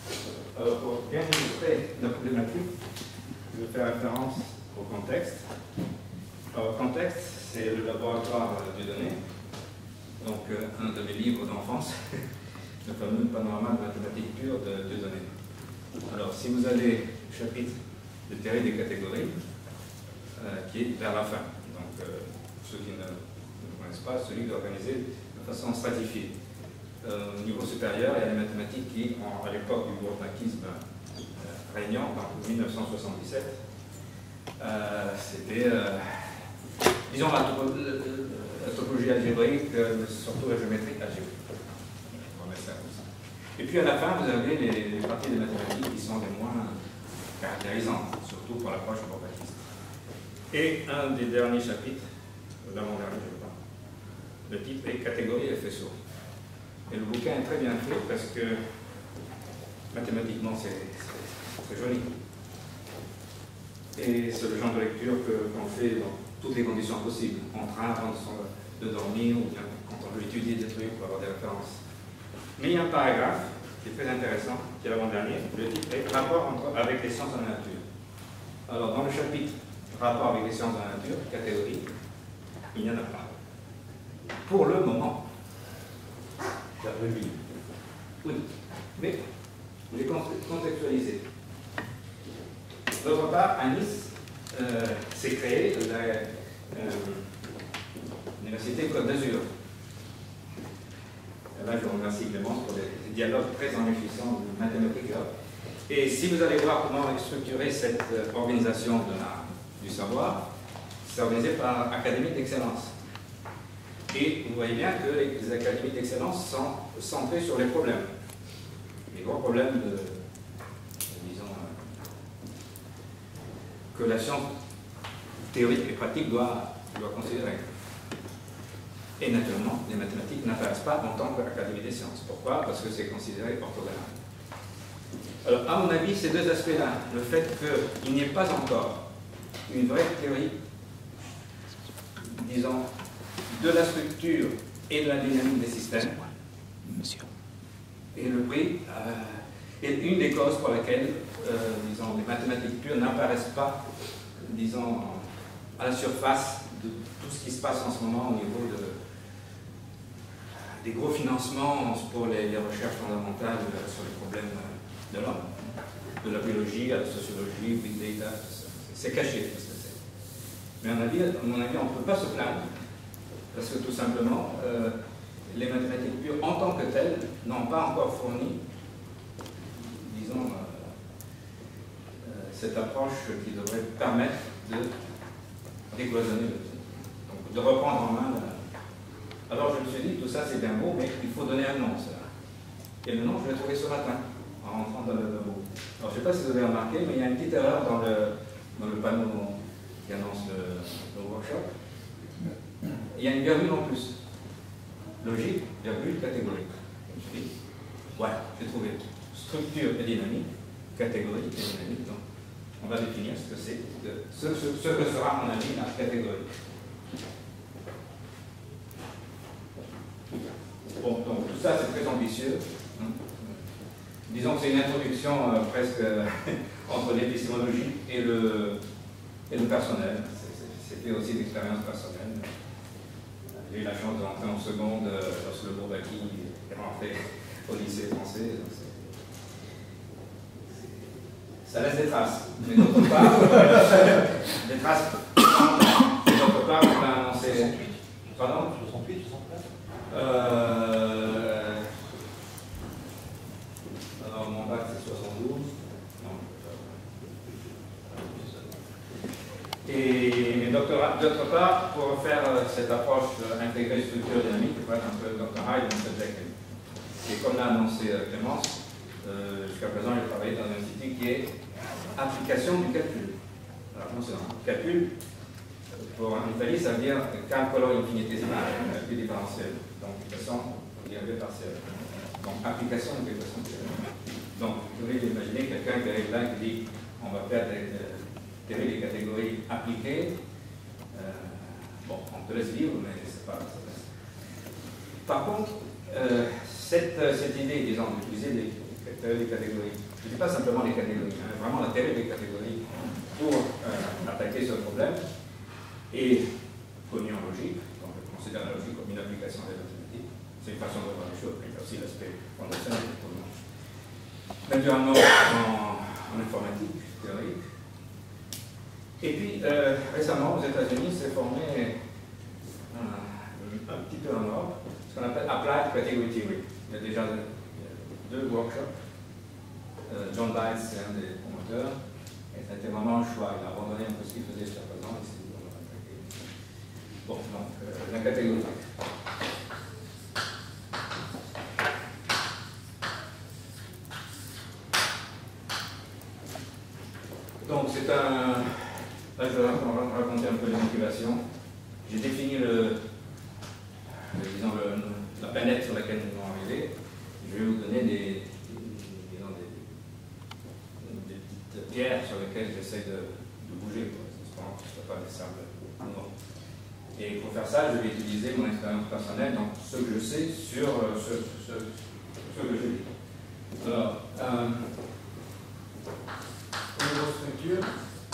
Alors, pour bien illustrer la problématique, je vais faire référence au contexte. Alors, le contexte, c'est le laboratoire des données, donc un de mes livres d'enfance, le fameux panorama de mathématiques pures de données. Alors, si vous allez au chapitre de théorie des catégories, qui est vers la fin, donc ceux qui ne connaissent pas, celui d'organiser de façon stratifiée. Au niveau supérieur, il y a les mathématiques qui, à l'époque du bourdinkisme régnant, en 1977, c'était, disons, la topologie algébrique, surtout la géométrie algébrique. On va mettre ça comme ça. Et puis à la fin, vous avez les parties des mathématiques qui sont les moins caractérisantes, surtout pour l'approche bourdinkiste. Et un des derniers chapitres, l'avant-dernier, je crois, le titre est Catégorie et faisceau. Et le bouquin est très bien fait parce que mathématiquement c'est très joli. Et c'est le genre de lecture qu'on fait dans toutes les conditions possibles, en train, avant de dormir, ou bien quand on veut étudier des trucs pour avoir des références. Mais il y a un paragraphe qui est très intéressant, qui est l'avant-dernier. Le titre est Rapport avec les sciences de la nature. Alors dans le chapitre Rapport avec les sciences de la nature, catégorie, il n'y en a pas. Pour le moment. Oui, mais je vais contextualiser. D'autre part, à Nice, s'est créée l'Université Côte d'Azur. Là, je vous remercie Clémence pour des dialogues très enrichissants de mathématiques. Et si vous allez voir comment est structurée cette organisation du savoir, c'est organisé par Académie d'excellence. Et vous voyez bien que les académies d'excellence sont centrées sur les problèmes. Les gros problèmes disons, que la science théorique et pratique doit considérer. Et naturellement, les mathématiques n'apparaissent pas en tant qu'académie des sciences. Pourquoi? Parce que c'est considéré orthogonal. Alors, à mon avis, ces deux aspects-là, le fait qu'il n'y ait pas encore une vraie théorie, disons, de la structure et de la dynamique des systèmes, et le prix est une des causes pour lesquelles, disons, les mathématiques pures n'apparaissent pas, disons, à la surface de tout ce qui se passe en ce moment au niveau des gros financements pour les recherches fondamentales sur les problèmes de l'homme, de la biologie à la sociologie, big data, c'est caché tout ce que c'est. Mais à mon avis, on ne peut pas se plaindre. Parce que tout simplement, les mathématiques pures en tant que telles n'ont pas encore fourni, disons, cette approche qui devrait permettre de décloisonner le tout. Donc de reprendre en main. Alors je me suis dit, tout ça c'est bien beau, mais il faut donner un nom, ça. Et le nom, je l'ai trouvé ce matin, en rentrant dans le mot. Alors je ne sais pas si vous avez remarqué, mais il y a une petite erreur dans le panneau qui annonce le workshop. Il y a une virgule en plus. Logique, virgule, catégorie. Je dis, ouais, j'ai trouvé. Structure et dynamique, catégorie et dynamique. Donc, on va définir ce que c'est, ce que sera, à mon avis, la catégorie. Bon, donc tout ça, c'est très ambitieux. Disons que c'est une introduction presque entre l'épistémologie et le personnel. C'était aussi une expérience personnelle. J'ai eu la chance de rentrer en seconde lorsque le Bourbaki est rentré au lycée français. Donc ça laisse des traces. Mais d'autre part, des traces. D'autre part, on a annoncé. Pardon 68, 69 Alors, mon bac c'est 72. Et d'autre part, pour faire cette approche intégrée structure dynamique, il faut être un peu Dr. Hyde dans cette décade. Et comme l'a annoncé Clémence, jusqu'à présent, j'ai travaillé dans un institut qui est application du calcul. Alors attention, calcul, pour en Italie, ça veut dire calcolo infinitésimal, calcul différentiel. Donc, de toute façon, dérivé partiel. Donc, application de l'équation. Donc, vous pouvez imaginer quelqu'un qui arrive là et qui dit on va faire des théorie des catégories appliquées. Bon, on te laisse vivre, mais c'est pas. Par contre, cette idée, disons, d'utiliser théorie des catégories. Je ne dis pas simplement les catégories, hein, vraiment la théorie des catégories pour attaquer ce problème. Et connu en logique, donc on considère la logique comme une application des mathématiques. C'est une façon de voir les choses, mais il y a aussi l'aspect fondationnel pour nous. Naturellement en informatique théorique. Et puis récemment aux États-Unis s'est formé un petit peu en Europe ce qu'on appelle Applied Category Theory. Il y a déjà deux workshops. John Biles, c'est un des promoteurs, et ça a été vraiment un choix. Il a abandonné un peu ce qu'il faisait jusqu'à présent. Bon, donc la catégorie. Donc c'est un... Là je vais raconter un peu les motivations. J'ai défini disons la planète sur laquelle nous allons arriver. Je vais vous donner des petites pierres sur lesquelles j'essaie de bouger. J'espère que ce ne soit pas des sables noirs. Et pour faire ça, je vais utiliser mon expérience personnelle, donc ce que je sais sur ce que je lis. Alors, au niveau structure,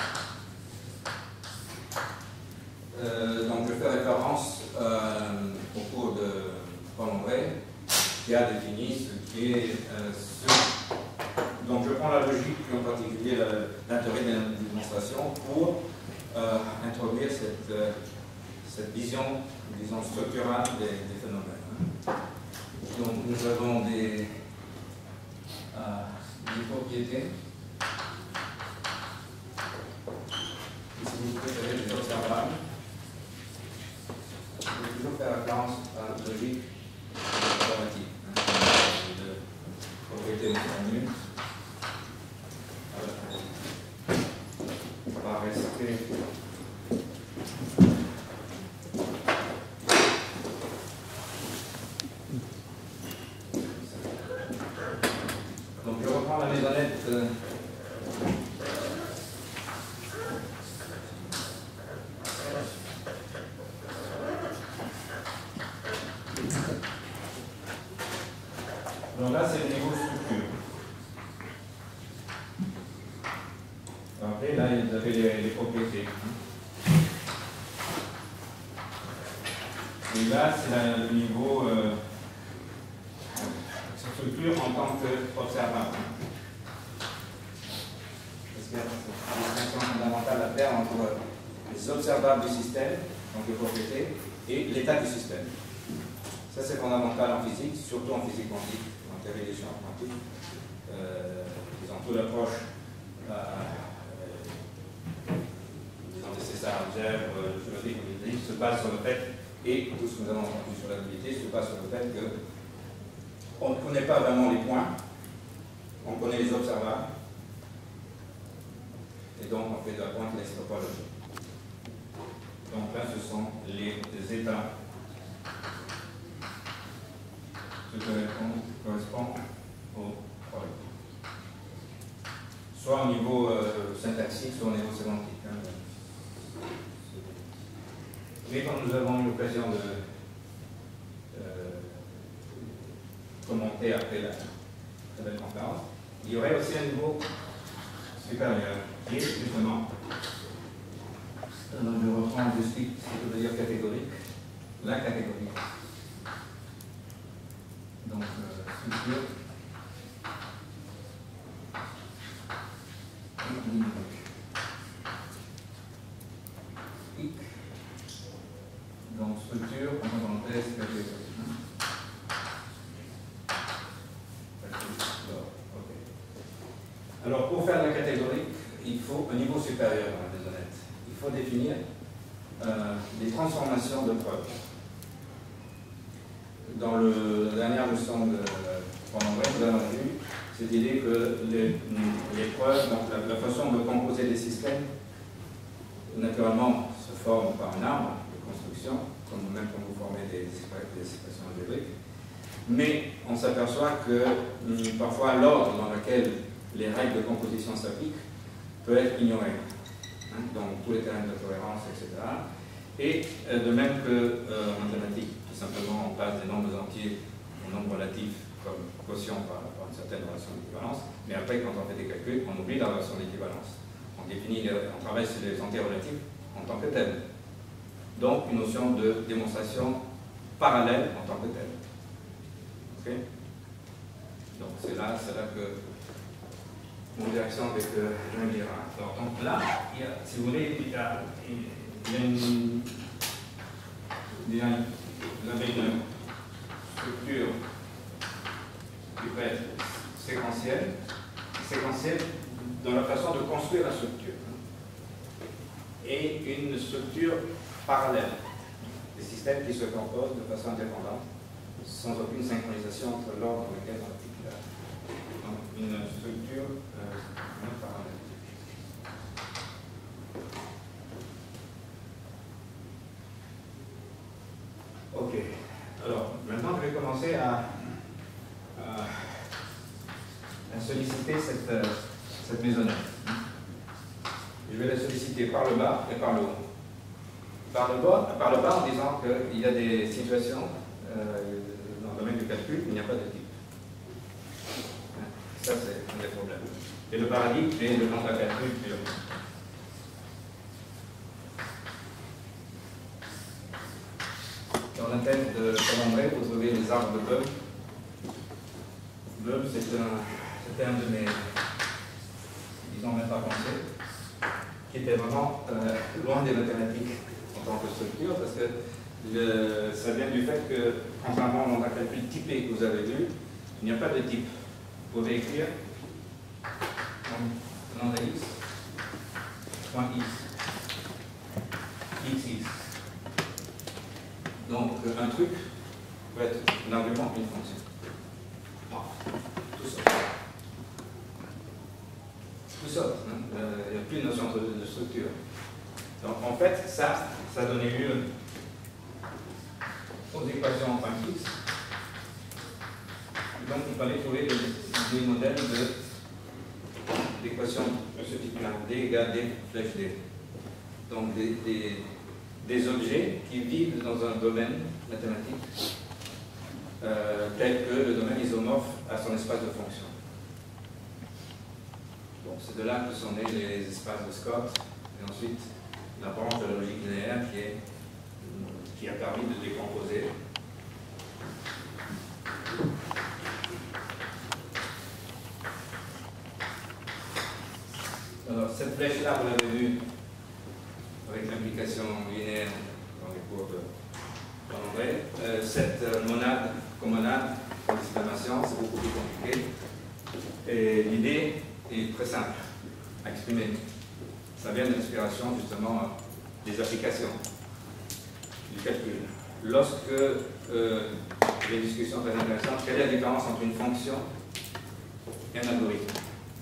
donc je fais référence au cours de Paul André, qui a défini ce qui est donc je prends la logique, en particulier la théorie de la démonstration, pour introduire cette vision, disons, structurale des phénomènes. Donc nous avons des propriétés, si vous préférez des observables. Je vais toujours faire référence à la logique informatique, de propriétés de formule. On va rester. Donc je reprends la maisonnette. Donc là, c'est le niveau structure. Après, là, vous avez les propriétés. Et là, c'est le niveau structure en tant qu'observable. Parce qu'il y a une distinction fondamentale à faire entre les observables du système, donc les propriétés, et l'état du système. Ça, c'est fondamental en physique, surtout en physique quantique, en théorie des champs quantiques. Disons, toute l'approche disons, des César algèbre, de géométrie quantique, se base sur le fait, et tout ce que nous avons entendu sur la dualité, se base sur le fait qu'on ne connaît pas vraiment les points, on connaît les observables, et donc on fait de la pointe l'extrapolation. Donc là, ce sont les états. Ce qui correspond au problème. Soit au niveau syntaxique, soit au niveau sémantique. Mais quand nous avons eu l'occasion de commenter après la belle conférence, il y aurait aussi un niveau supérieur qui est justement, donc je reprends, j'explique ce que veut dire catégorique, la catégorie. Donc, structure unique. Donc, structure, en parenthèse, catégorie. Alors, pour faire la catégorie, il faut un niveau supérieur à la maisonnette. Il faut définir des transformations de preuves. Dans la dernière leçon de André, nous avons vu cette idée que les preuves, donc la façon de composer des systèmes, naturellement, se forme par un arbre de construction, même quand vous formez des expressions algébriques. Mais on s'aperçoit que parfois l'ordre dans lequel les règles de composition s'appliquent peut être ignoré. Donc tous les théorèmes de tolérance, etc. Et de même que en mathématiques, tout simplement on passe des nombres entiers aux nombres relatifs comme quotient par une certaine relation d'équivalence, mais après, quand on fait des calculs, on oublie la relation d'équivalence. On travaille sur les antirelatifs en tant que tels. Donc, une notion de démonstration parallèle en tant que telle. Ok? Donc, c'est là que mon direction avec Jean Girard. Donc là, si vous voulez, vous avez une structure qui peut être séquentielle dans la façon de construire la structure, et une structure parallèle, des systèmes qui se composent de façon indépendante, sans aucune synchronisation entre l'ordre dans lequel on applique une structure parallèle. Ok. Alors, maintenant, je vais commencer à solliciter cette maisonnette. Je vais la solliciter par le bas et par le haut. Par le bas en disant qu'il y a des situations dans le domaine du calcul, il n'y a pas de type. Ça, c'est un des problèmes. Et le paradigme est le nombre de calcul pur. Dans la tête de Paul-André, vous trouvez les arbres de Boeuf. Boeuf, c'était un de mes, disons, maîtres avancés, qui était vraiment loin des mathématiques en tant que structure, parce que ça vient du fait que, contrairement au nombre de calcul typé que vous avez vu, il n'y a pas de type. Vous pouvez écrire nom de x, point x, xx. Donc, un truc peut être un argument d'une fonction. Bon, tout ça. Tout ça. Il n'y a plus de notion de structure. Donc, en fait, ça donnait lieu aux équations en point x. Donc, il fallait trouver des modèles d'équations de ce type-là. D égale D flèche D. Donc, des objets qui vivent dans un domaine mathématique tel que le domaine isomorphe à son espace de fonction. Donc, c'est de là que sont nés les espaces de Scott, et ensuite la branche de la logique linéaire qui a permis de décomposer. Alors, cette flèche-là, vous l'avez vue avec l'implication linéaire dans les cours de Paul-André. Cette monade comme monade, pour l'exclamation, c'est beaucoup plus compliqué. Et l'idée est très simple à exprimer. Ça vient de l'inspiration, justement, des applications du calcul. Lorsque les discussions très intéressantes, quelle est la différence entre une fonction et un algorithme?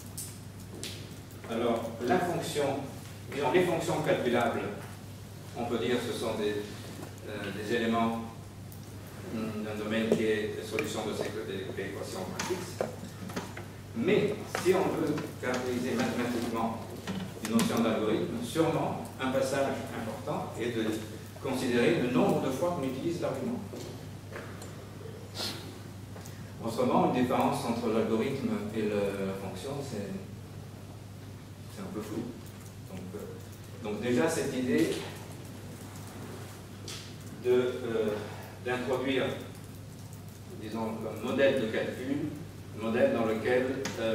Alors, la fonction, disons, les fonctions calculables, on peut dire que ce sont des éléments d'un domaine qui est la solution de ces équations matrices. Mais si on veut caractériser mathématiquement une notion d'algorithme, sûrement un passage important est de considérer le nombre de fois qu'on utilise l'argument. Autrement, une différence entre l'algorithme et la fonction, c'est un peu flou. Donc déjà, cette idée d'introduire, disons, un modèle de calcul, un modèle dans lequel,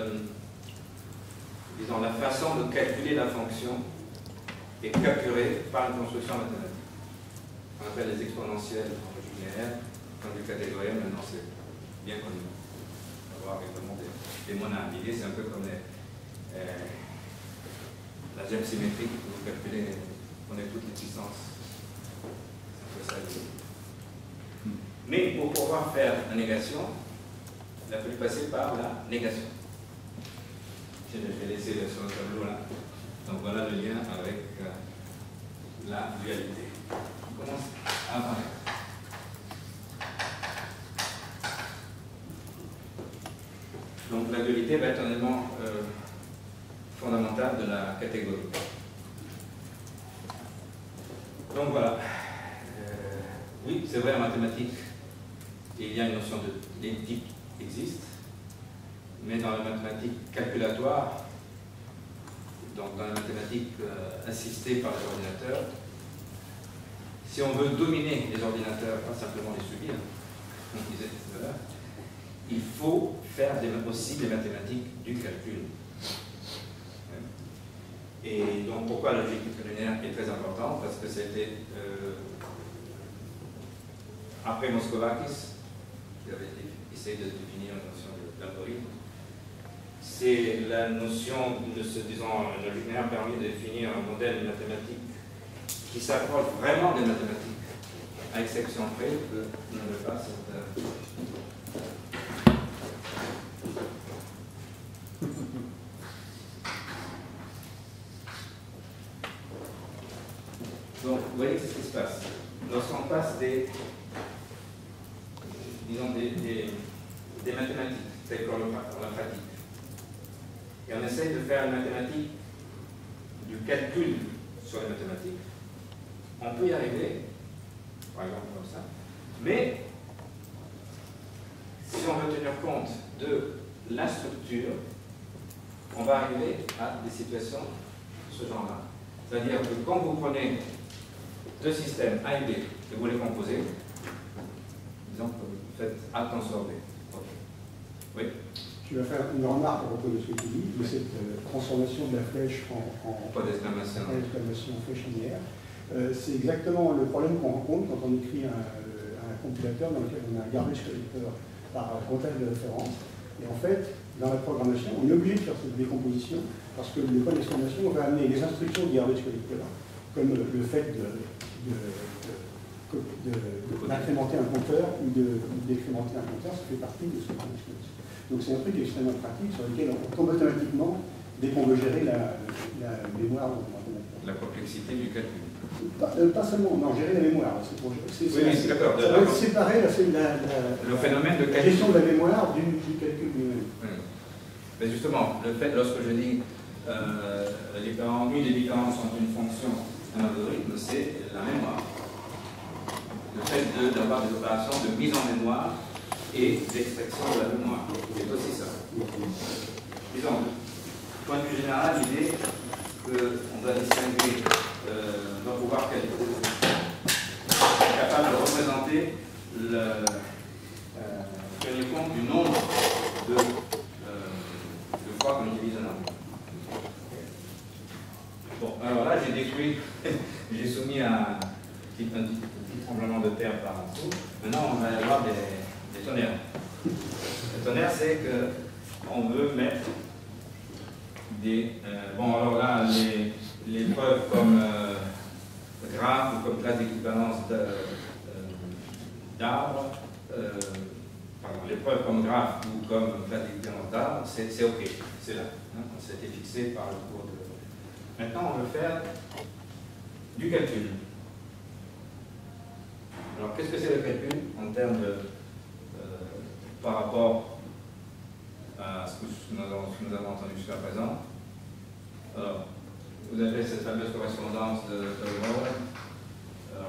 disons, la façon de calculer la fonction est capturée par une construction mathématique. On appelle les exponentielles en logique linéaire, comme du catégoriel, maintenant c'est bien connu. On va voir évidemment des monades. L'idée, c'est un peu comme l'algèbre symétrique, vous calculez, on est toutes les puissances. C'est un peu ça. Mais pour pouvoir faire la négation, il a fallu passer par la négation. Je vais laisser sur le tableau là. Donc voilà le lien avec la dualité. On commence à apparaître. Donc la dualité va être un élément fondamental de la catégorie. Donc voilà. Oui, c'est vrai en mathématiques, il y a une notion de type existe, mais dans la mathématique calculatoire, donc dans la mathématique assistée par les ordinateurs, si on veut dominer les ordinateurs, pas simplement les subir, comme on disait tout à l'heure, il faut faire aussi des mathématiques du calcul. Et donc pourquoi la logique linéaire est très importante? Parce que c'était après Moskovakis, qui avait essayé de définir la notion d'algorithme. C'est la notion, disons, la logique linéaire permet de définir un modèle mathématique qui s'approche vraiment des mathématiques, à exception près que vous n'avez pas cette... Donc, vous voyez ce qui se passe. Lorsqu'on passe disons, des mathématiques, telles qu'on la pratique, et on essaye de faire une mathématique, du calcul sur les mathématiques, on peut y arriver, par exemple comme ça, mais si on veut tenir compte de la structure, on va arriver à des situations de ce genre-là. C'est-à-dire que quand vous prenez deux systèmes A et B et vous les composez, disons que vous faites A tensor B. Okay. Oui. Je vais faire une remarque à propos de ce que tu dis, de cette transformation de la flèche en flèche linéaire. C'est exactement le problème qu'on rencontre quand on écrit un compilateur dans lequel on a un garbage collector par contexte de référence. Et en fait, dans la programmation, on est obligé de faire cette décomposition parce que le point d'exclamation va amener les instructions du garbage collector, comme le fait d'incrémenter un compteur ou décrémenter un compteur, ça fait partie de ce point d'exclamation. Donc c'est un truc extrêmement pratique sur lequel on tombe automatiquement dès qu'on veut gérer la mémoire de l'ordinateur. La complexité du calcul. Pas seulement, non, gérer la mémoire. Oui, d'accord. Ça va séparer le phénomène de la gestion de la mémoire du calcul lui-même. Oui. Mais justement, le fait, lorsque je dis une des différences entre une fonction et un algorithme, c'est la mémoire. Le fait d'avoir des opérations de mise en mémoire et d'extraction de la mémoire. C'est aussi ça. Disons, du point de vue général, l'idée qu'on doit distinguer, on doit pouvoir être capable de représenter tenir compte du nombre de fois qu'on utilise un argument. Bon, alors là, j'ai détruit, j'ai soumis un petit tremblement de terre par en dessous. Maintenant, on va avoir des tonnerres. Le tonnerre, c'est qu'on veut mettre des... bon, alors là, les preuves comme graphe ou comme classe d'équivalence d'arbres, les preuves comme graphe ou comme classe d'équivalence d'arbres, c'est OK, c'est là. Hein, c'était fixé par le cours de... Maintenant, on veut faire du calcul. Alors, qu'est-ce que c'est le calcul en termes de... par rapport à ce que nous avons entendu jusqu'à présent? Alors, vous avez cette fameuse correspondance de Moore. Alors,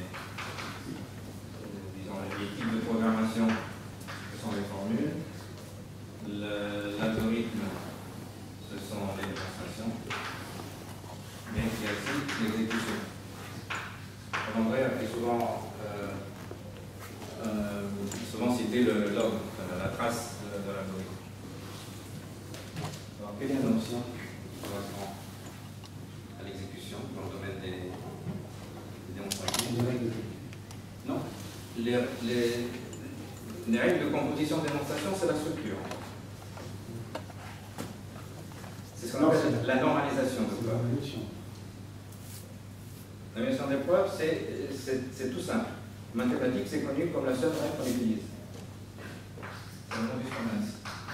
les types de programmation, ce sont les formules. L'algorithme, ce sont les démonstrations. Mais il y a aussi l'exécution. André a souvent cité le log, la trace de l'algorithme. Alors, quelle est la notion correspond à l'exécution dans le domaine des démonstrations? Non. Les règles de composition de démonstration, c'est la structure. C'est ce qu'on appelle la normalisation de preuve. La notion des preuves, c'est tout simple. En mathématiques, c'est connu comme la seule règle qu'on utilise. C'est le nom du commerce.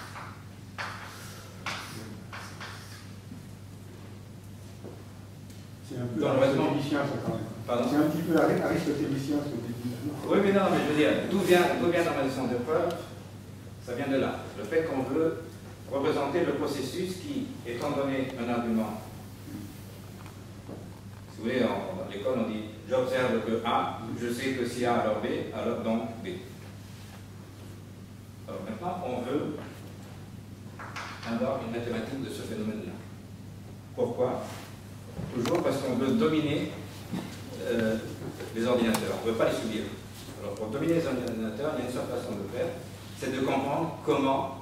C'est un peu aristotélicien, ça, quand même. Pardon? C'est un petit peu aristotélicien, ce que tu dis. Oui, mais non, mais je veux dire, d'où vient la notion de preuve? Ça vient de là. Le fait qu'on veut représenter le processus qui, étant donné un argument, si vous voulez, à l'école, on dit j'observe que A, je sais que si A alors B, alors donc B. Alors maintenant, maintenant, on veut avoir une mathématique de ce phénomène-là. Pourquoi? Toujours parce qu'on veut dominer les ordinateurs, on ne veut pas les subir. Alors pour dominer les ordinateurs, il y a une seule façon de le faire, c'est de comprendre comment,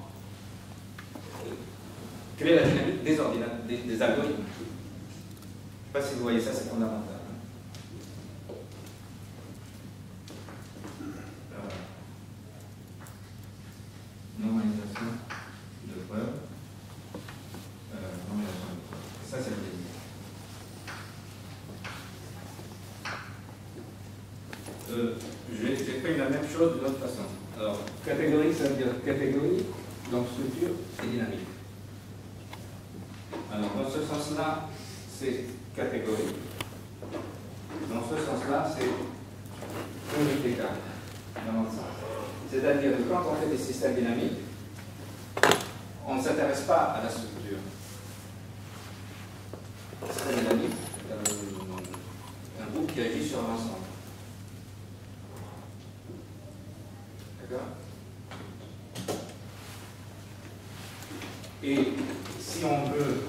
quelle est la dynamique des algorithmes. Je ne sais pas si vous voyez ça, c'est fondamental. Normalisation de preuves. Normalisation de preuves. Et ça, c'est le début. J'ai fait la même chose d'une autre façon. Alors, catégorie, ça veut dire catégorie, donc structure et dynamique. Alors, dans ce sens-là, c'est catégorie. Dans ce sens-là, c'est unité K. C'est-à-dire que quand on fait des systèmes dynamiques, on ne s'intéresse pas à la structure. Le système dynamique, un groupe qui agit sur l'ensemble. D'accord? Et si on veut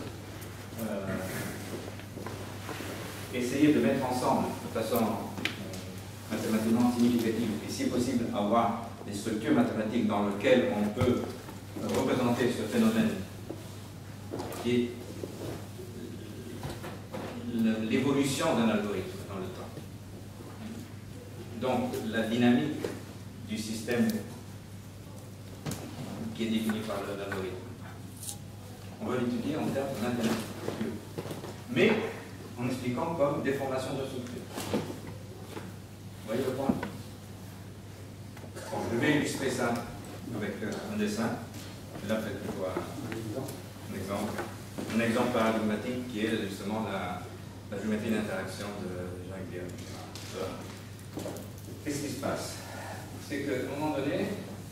essayer de mettre ensemble de façon mathématiquement significative, et si possible avoir des structures mathématiques dans lesquelles on peut représenter ce phénomène qui est l'évolution d'un algorithme dans le temps. Donc la dynamique du système qui est défini par l'algorithme. On va l'étudier en termes d'intelligence, mais en expliquant comme déformation de structure. Vous voyez le point? Bon, je vais illustrer ça avec un dessin. Là, peut-être que je vois un exemple paradigmatique qui est justement la géométrie d'interaction de Jacques Derrida. Qu'est-ce qui se passe? C'est qu'à un moment donné,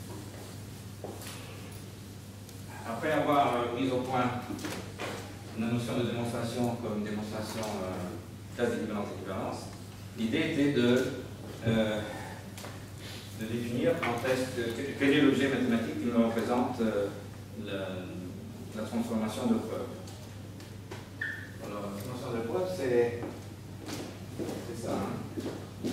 après avoir mis au point la notion de démonstration comme une démonstration classe d'équivalence, l'idée était de définir en fait quel est l'objet mathématique qui me représente la transformation de preuve. Alors, la transformation de preuve, c'est ça. Hein.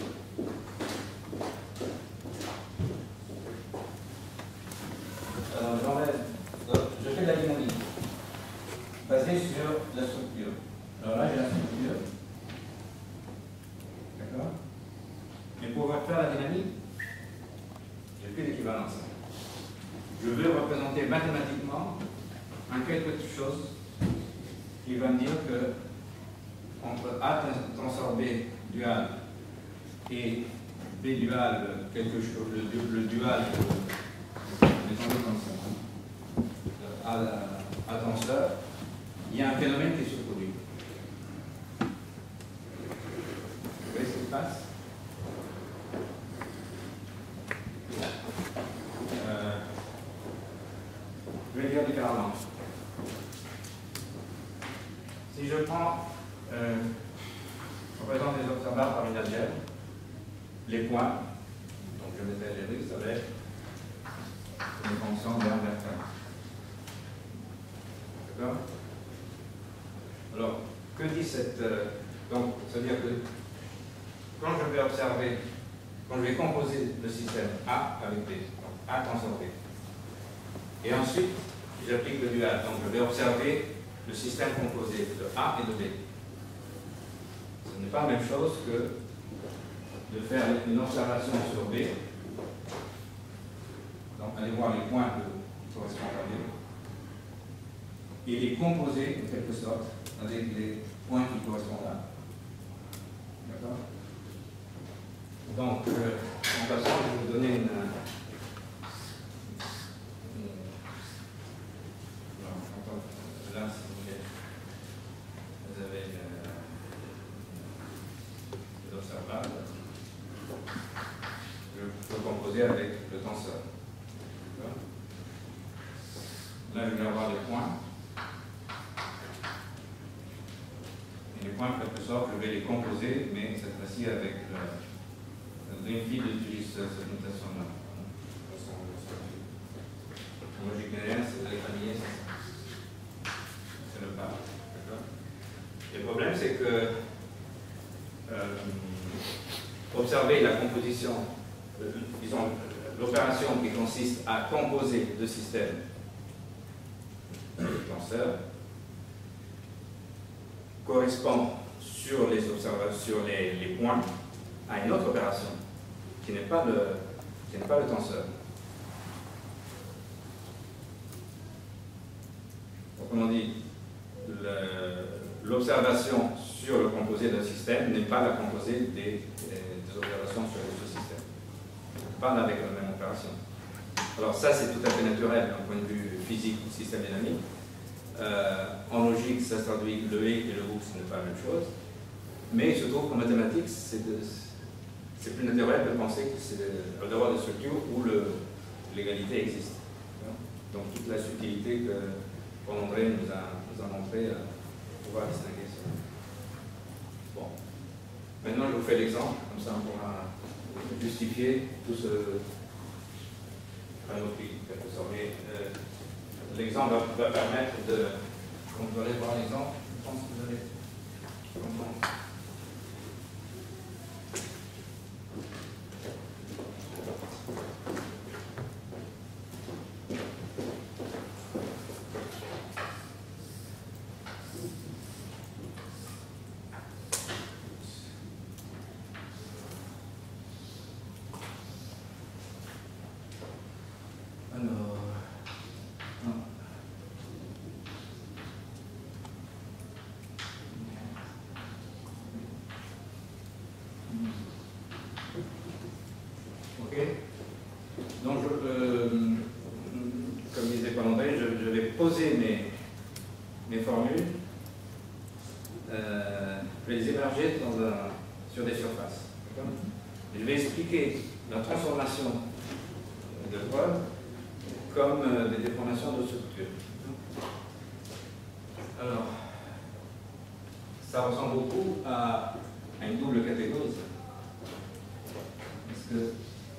Alors, je fais de la dynamique basée sur la structure. Alors là, j'ai la structure. D'accord? Mais pour faire la dynamique, j'ai plus d'équivalence. Je veux représenter mathématiquement en quelque chose qui va me dire que entre A transformé dual et B dual, quelque chose, le dual, mettons-le comme ça, à tenseur, il y a un phénomène qui se produit. Vous voyez ce qui se passe? Je vais le dire différemment. Si je prends, je représente les observables par une algèbre, les points, donc je mettais algébrique, ça va être une fonction d'un vecteur. D'accord? Alors, que dit cette. Donc, c'est-à-dire que quand je vais observer, quand je vais composer le système A avec B, donc A transformé, et ensuite j'applique le dual, donc je vais observer le système composé de A et de B. Ce n'est pas la même chose que de faire une observation sur B, donc aller voir les points qui correspondent à B, et les composer en quelque sorte avec les points qui correspondent là. D'accord? Donc, en passant, je vais vous donner une là, si vous avez des observables, je peux composer avec le tenseur. Là, je vais avoir les points. Et les points, en quelque sorte, je vais les composer, mais cette fois-ci avec le green field utilise cette notation-là. Le problème, c'est que observer la composition, disons, l'opération qui consiste à composer deux systèmes de tenseurs correspond sur les points à une autre opération qui n'est pas le tenseur. Autrement dit, l'observation sur le composé d'un système n'est pas la composé des observations sur les deux systèmes. Pas avec la même opération. Alors ça, c'est tout à fait naturel d'un point de vue physique du système dynamique. En logique, ça se traduit le et le ou, ce n'est pas la même chose. Mais il se trouve qu'en mathématiques, c'est plus naturel de penser que c'est le devoir de structure où l'égalité existe. Donc toute la subtilité que Paul-André nous a montré pour pouvoir distinguer ça. Bon. Maintenant, je vous fais l'exemple, comme ça on pourra justifier tout ce panoplie, quelque sorte. Mais l'exemple va permettre de... Quand vous allez voir l'exemple, je pense que vous allez comprendre. Donc, comme disait Paul-André, je vais poser mes formules, je vais les émerger sur des surfaces. Je vais expliquer la transformation de preuves comme des déformations de structure. Alors, ça ressemble beaucoup à une double catégorie. Parce que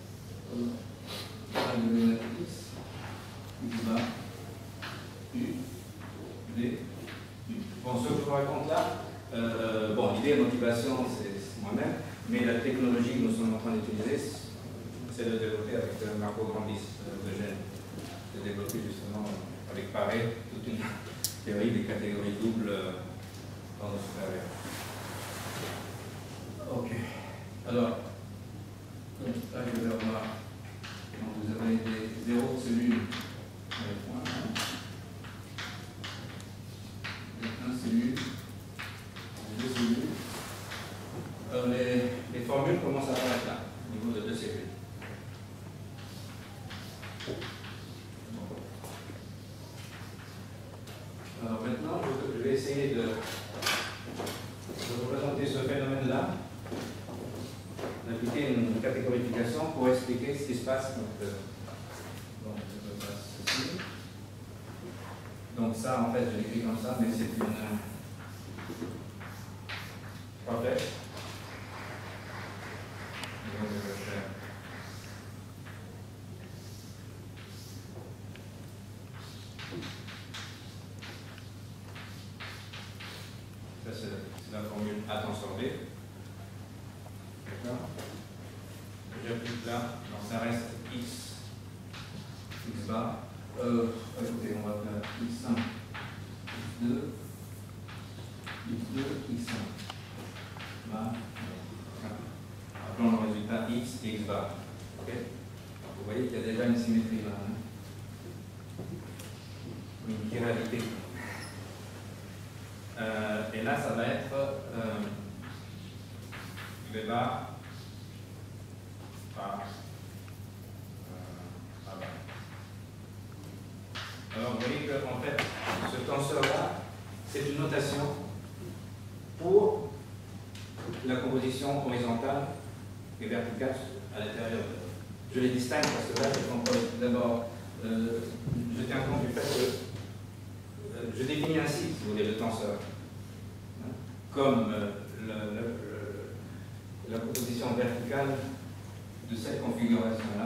bon, ce que je vous raconte là, bon, l'idée de motivation, c'est moi-même, mais la technologie que nous sommes en train d'utiliser, c'est de développer avec Marco Grandis de Gênes, de développer justement avec Paré toute une théorie des catégories doubles dans le supérieur. Ok. Alors, là, je vais voir. Donc, vous avez des zéros cellules avec point 1, cellule, 2 cellules. Alors, les formules commencent à apparaître là, au niveau de 2 cellules. Alors maintenant, je vais essayer de représenter ce phénomène-là, d'appliquer une catégorification pour expliquer ce qui se passe. Donc, je passe ceci. Donc ça, en fait, je l'écris comme ça, mais c'est une prothèse. Donc, je vais faire ça, c'est la formule A transformée. D'accord? J'applique là, donc ça reste x bar. Écoutez, on va faire x1, x2, x2, x1. Là, appelons le résultat x et x bar. Okay? Donc vous voyez qu'il y a déjà une symétrie là. Hein? Une chiralité. Et là, ça va être v bar par là. Alors, vous voyez qu'en fait, ce tenseur-là, c'est une notation pour la composition horizontale et verticale à l'intérieur. Je les distingue parce que là, je comprends d'abord, je tiens compte du fait que je définis ainsi, si vous voulez, le tenseur, hein, comme la composition verticale de cette configuration-là.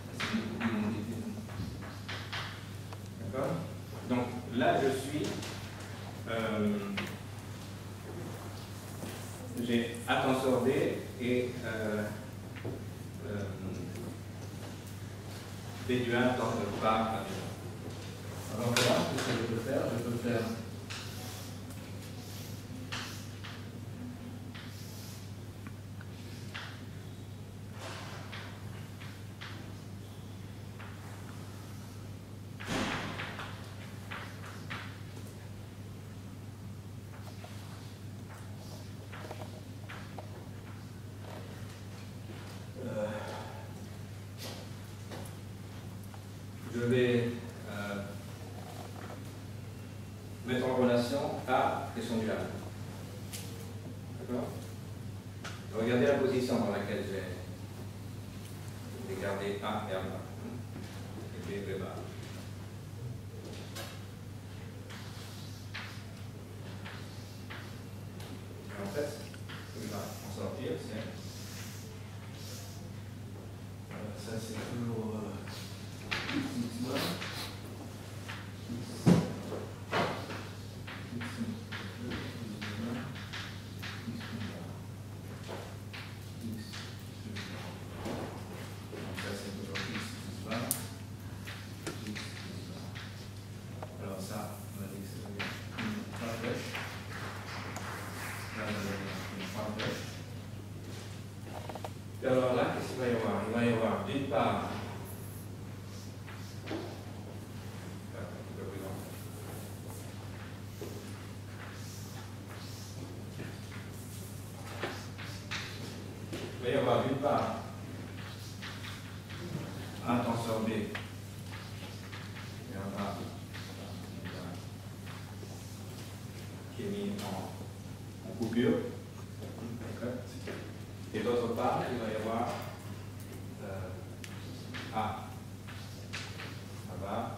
D'accord? Donc là, je suis j'ai atome sorbet et B-1 par A. Alors voilà, qu'est-ce que je peux faire? Je peux faire je vais mettre en relation A et son dual. D'accord? Regardez la position dans laquelle j'ai gardé A et A bas. Et B bas. Et en fait, ce qui va en sortir, c'est. Ça, c'est toujours. Alors ça, on a dit que c'était une trois flèches. Là, on a une trois flèches. Et alors là, qu'est-ce qu'il va y avoir? Il va y avoir d'une part un tenseur B et un A qui est mis en coupure. Et d'autre part, il va y avoir A bas,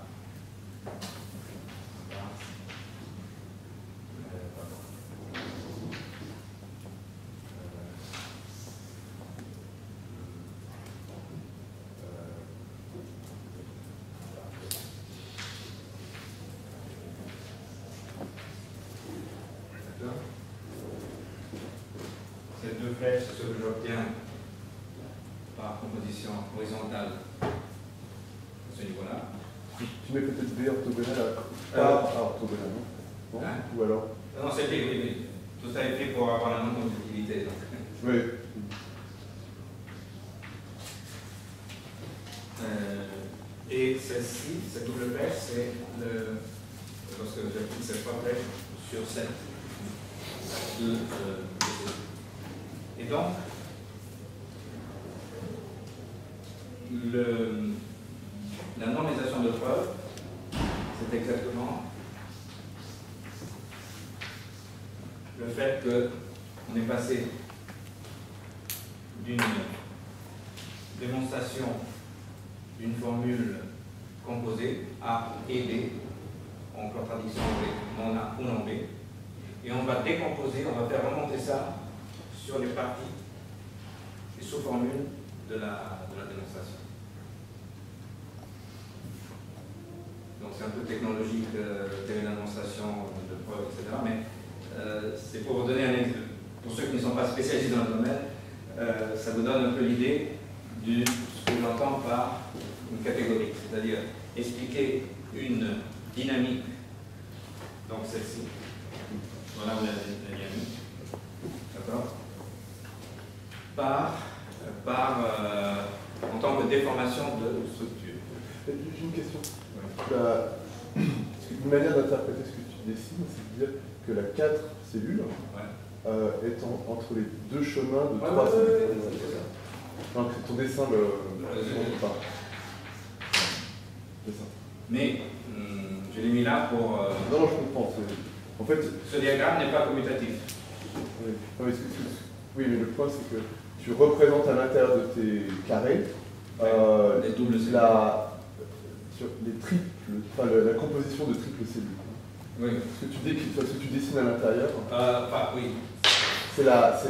ces deux flèches, c'est ce que j'obtiens par composition horizontale à ce niveau-là. Tu mets peut-être B orthogonal par A orthogonal, non? Hein? Ou alors? Non, c'est B, oui. Tout ça est fait pour avoir la même conductivité. Oui. Et celle-ci, cette double flèche, c'est lorsque j'applique cette trois flèches sur cette et donc, la normalisation de preuve, c'est exactement le fait qu'on est passé d'une démonstration d'une formule composée A et B en contradiction avec non A ou non B, et on va décomposer, on va faire remonter ça sur les parties, les sous-formules de la démonstration. Donc c'est un peu technologique, telle la démonstration de preuve, etc. Mais c'est pour vous donner un exemple. Pour ceux qui ne sont pas spécialisés dans le domaine, ça vous donne un peu l'idée de ce que j'entends par une catégorie, c'est-à-dire expliquer une dynamique, donc celle-ci. Voilà où la dynamique. D'accord? En tant que déformation de structure. J'ai une question. Ouais. Une manière d'interpréter ce que tu dessines, c'est de dire que la 4 cellules est entre les deux chemins de 3 cellules. Donc ton dessin le pas. C'est ça. Mais je l'ai mis là pour. Non, je comprends. En fait, ce diagramme n'est pas commutatif. Oui, non, mais oui, mais le point c'est que tu représentes à l'intérieur de tes carrés les doubles cellules. Les triples, enfin la composition de triples cellules. Oui. Ce que tu dessines à l'intérieur. Oui. C'est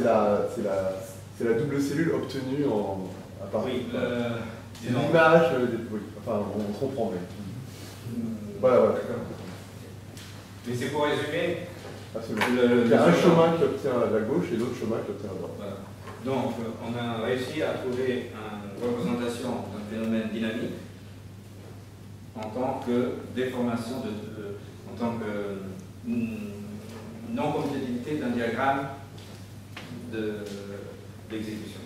la double cellule obtenue à partir. Oui. C'est l'image. Oui. Enfin, on se comprend. Mais... Voilà. D'accord. Mais c'est pour résumer. Il y a un chemin qui obtient à la gauche et l'autre chemin qui obtient à droite. Voilà. Donc, on a réussi à trouver une représentation d'un phénomène dynamique en tant que déformation, en tant que non-commutativité d'un diagramme d'exécution.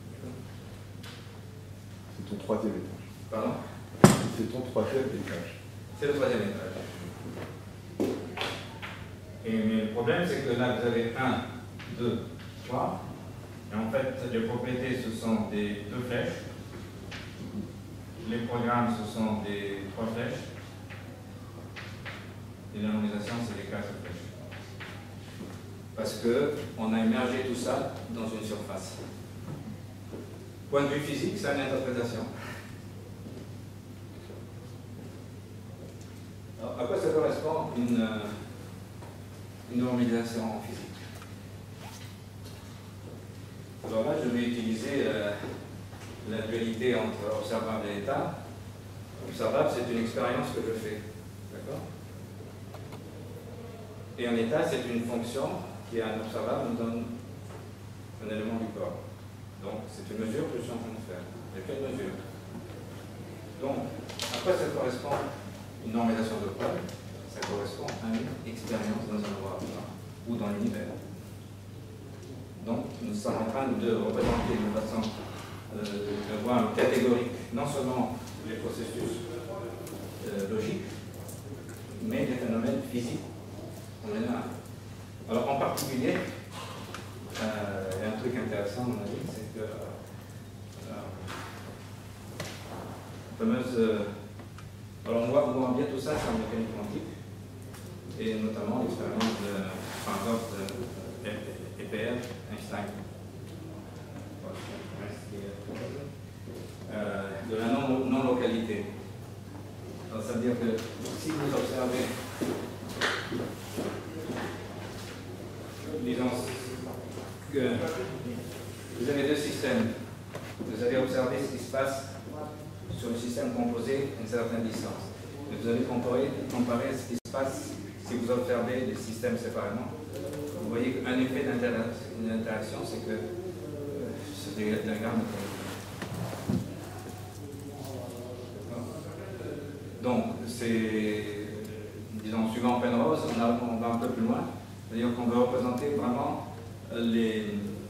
C'est ton troisième étage. Pardon? C'est ton troisième étage. C'est le troisième étage. Mais le problème, c'est que là, vous avez 1, 2, 3. Et en fait, les propriétés, ce sont des 2 flèches. Les programmes, ce sont des 3 flèches. Et la nominalisation, c'est des 4 flèches. Parce qu'on a immergé tout ça dans une surface. Point de vue physique, c'est une interprétation. Alors, à quoi ça correspond une normalisation physique? Alors là, je vais utiliser la dualité entre observable et état. Observable, c'est une expérience que je fais. D'accord? Et un état, c'est une fonction qui est un observable, nous donne un élément du corps. Donc, c'est une mesure que je suis en train de faire. Et quelle mesure? Donc, à quoi ça correspond une normalisation de preuve? Ça correspond à une expérience dans un laboratoire ou dans l'univers. Donc, nous sommes en train de représenter de façon de voir catégorique non seulement les processus logiques, mais les phénomènes physiques en général. Alors, en particulier, il y a un truc intéressant, à mon avis, c'est que la fameuse. Alors, on voit bien tout ça sur la mécanique quantique, et notamment l'expérience de EPR, Einstein, de la non-localité. Alors, ça veut dire que si vous observez, disons que vous avez 2 systèmes, vous allez observer ce qui se passe sur le système composé à une certaine distance. Et vous allez comparer ce qui se passe si vous observez les systèmes séparément. Vous voyez qu'un effet d'interaction, c'est que ce diagramme. Donc, c'est, disons, suivant Penrose, on va un peu plus loin, c'est-à-dire qu'on veut représenter vraiment les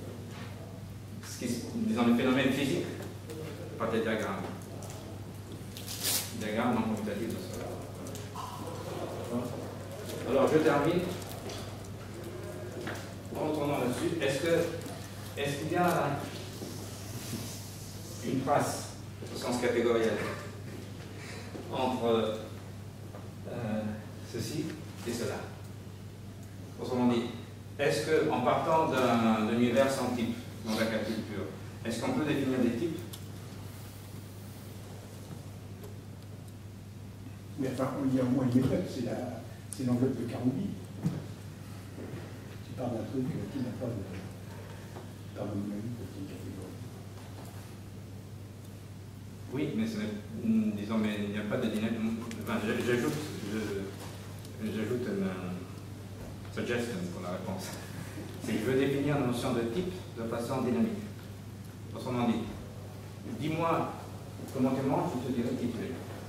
phénomènes physiques par des diagrammes. Diagramme non commutatif de cela. Alors, je termine en retournant là-dessus. Est-ce qu'il y a une trace au sens catégoriel entre ceci et cela? Autrement dit, est-ce qu'en partant d'un univers sans type, dans la calcul pur, est-ce qu'on peut définir des types? Mais enfin, il y a au moins une méthode, c'est l'enveloppe de Caroubi. Tu parles d'un truc qui n'a pas de dynamique de catégorie. Oui, mais disons, mais il n'y a pas de dynamique. Enfin, j'ajoute une suggestion pour la réponse. C'est que je veux définir la notion de type de façon dynamique. Autrement dit, dis-moi comment tu manges, je te dirai typé.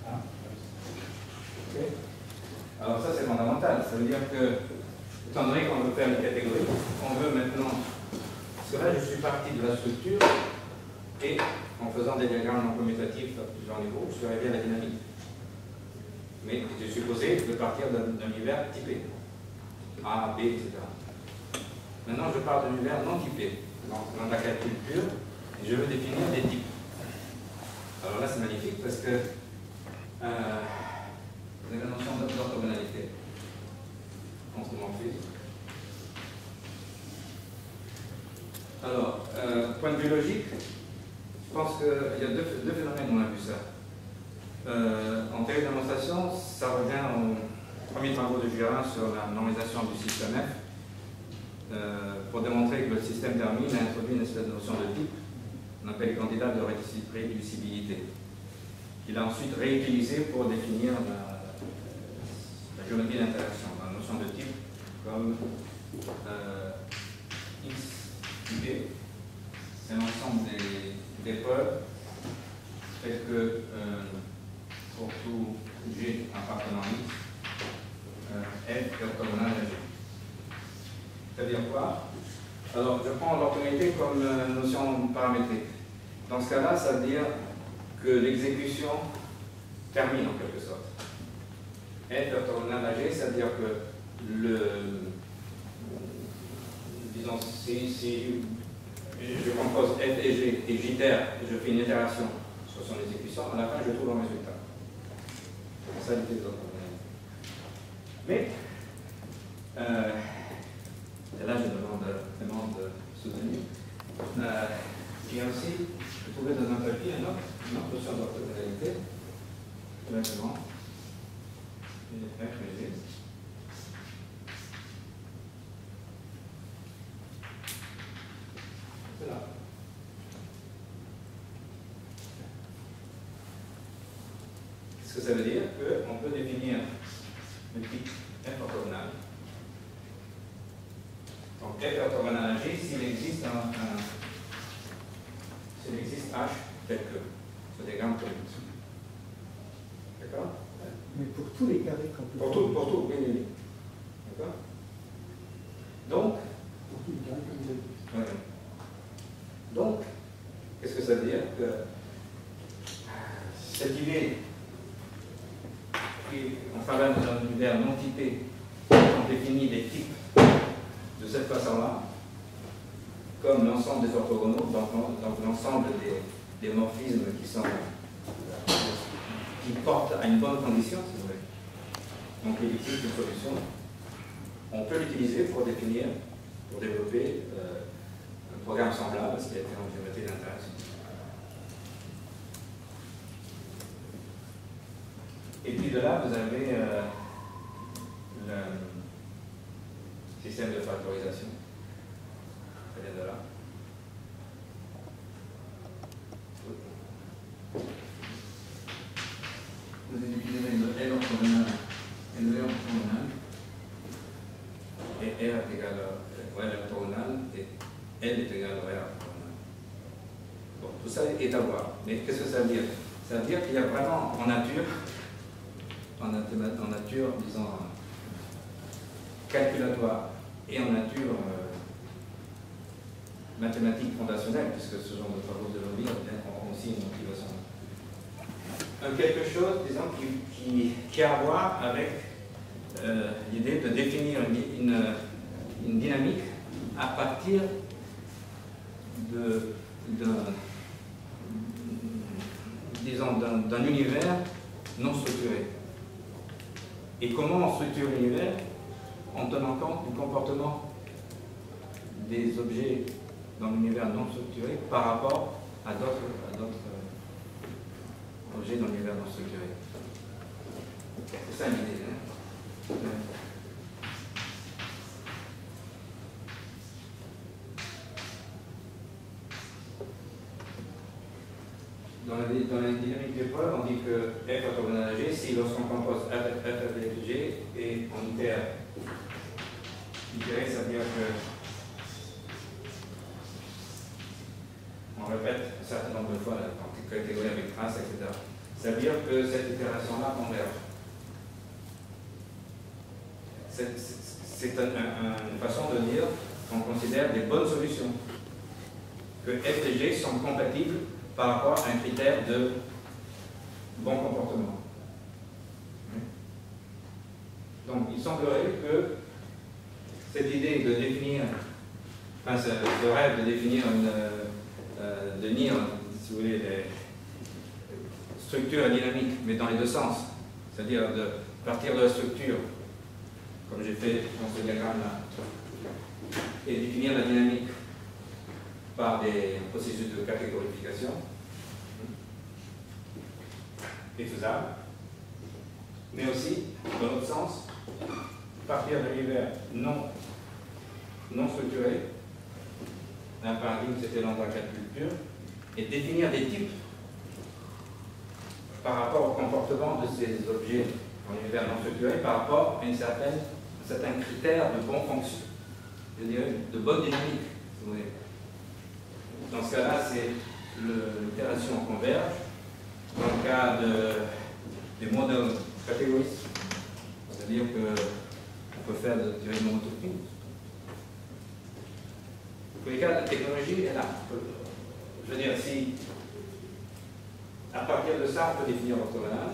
Okay. Alors ça c'est fondamental, ça veut dire que, étant donné qu'on veut faire une catégorie, on veut maintenant, parce que là je suis parti de la structure et en faisant des diagrammes non commutatifs à plusieurs niveaux, je suis arrivé à la dynamique. Mais j'ai supposé de partir d'un univers typé, A, B, etc. Maintenant je pars d'un univers non typé, dans la calcul pure, et je veux définir des types. Alors là c'est magnifique parce que vous avez la notion d'orthogonalité, anthropomorphisme. Alors, point de vue logique, je pense qu'il y a deux phénomènes où on a vu ça. En théorie de démonstration, ça revient aux premiers travaux de Guérin sur la normalisation du système F, pour démontrer que le système d'Hermine a introduit une espèce de notion de type, qu'on appelle candidat de réducibilité, qu'il a ensuite réutilisé pour définir la géométrie d'interaction, la notion notion de type comme X typé, c'est l'ensemble des preuves telles que pour tout G appartenant à X, F est orthogonal à G. C'est-à-dire quoi? Alors, je prends l'orthogonalité comme notion paramétrique. Dans ce cas-là, ça veut dire que l'exécution termine en quelque sorte. F est orthogonal à G, c'est-à-dire que disons, si je compose F et G et j'itère, je fais une itération sur son exécution, à la fin, je trouve un résultat. C'est ça l'idée de l'orthogonalité. Mais, et là, je demande soutenu. Il y a aussi, je trouvais dans un papier une autre notion d'orthogonalité, tout simplement. F et G. C'est là. Qu'est-ce que ça veut dire? Qu'on peut définir le type F orthogonal. Donc F orthogonal à G s'il existe H tel que. C'est des gammes comme ça. D'accord? Mais pour tous les carrés qu'on peut. Pour tout, bien évidemment. D'accord? Donc. Pour tous les carrés comme vous avez dit. Ouais. Donc, qu'est-ce que ça veut dire? Que cette idée, en parlant d'un univers non typé, on définit des types de cette façon-là, comme l'ensemble des orthogonaux, donc l'ensemble des morphismes qui portent à une bonne condition, si vous voulez. Donc l'elliptique de solution, on peut l'utiliser pour définir, pour développer un programme semblable à ce qui a été en géométrie d'interaction. Et puis de là, vous avez le système de factorisation. Ça vient de là. Vous utilisez le L orthogonal et le V orthogonal. Et R est égal à L orthogonal et L est égal à R orthogonal. Bon, tout ça est à voir. Mais qu'est-ce que ça veut dire? Ça veut dire qu'il y a vraiment en nature, disons, calculatoire et en nature mathématique fondationnelle, puisque ce genre de travaux de Lobby ont aussi une motivation. Quelque chose, disons, qui a à voir avec l'idée de définir une dynamique à partir d'un univers non structuré. Et comment on structure l'univers? En tenant compte du comportement des objets dans l'univers non structuré par rapport à d'autres objets dans l'univers non structuré. C'est ça l'idée. Hein? Dans la dynamique des preuves, on dit que F est orthogonal à G si lorsqu'on compose F avec G et on itère. Itérer, ça veut dire que on répète un certain nombre de fois la catégorie avec trace, etc. Ça veut dire que cette itération-là converge. C'est une façon de dire qu'on considère des bonnes solutions. Que F et G sont compatibles par rapport à un critère de bon comportement. Donc, il semblerait que cette idée de définir, enfin, ce rêve de définir de lire, si vous voulez, des structures dynamiques, mais dans les deux sens, c'est-à-dire de partir de la structure, comme j'ai fait dans ce diagramme-là, et définir la dynamique par des processus de catégorification, est faisable, mais aussi, dans l'autre sens, partir de l'univers non structuré, un paradigme c'était l'endroit calcul pur, et définir des types par rapport au comportement de ces objets dans l'univers non structuré, par rapport à un certain certains critères de bon fonction, je dirais de bonne dynamique, si vous voulez. Dans ce cas-là, c'est l'itération converge. Dans le cas des modèles catégoristes, c'est-à-dire qu'on peut faire de théorie monotopie. Dans tous les cas, la technologie est là. Je veux dire, si à partir de ça, on peut définir l'orthogonale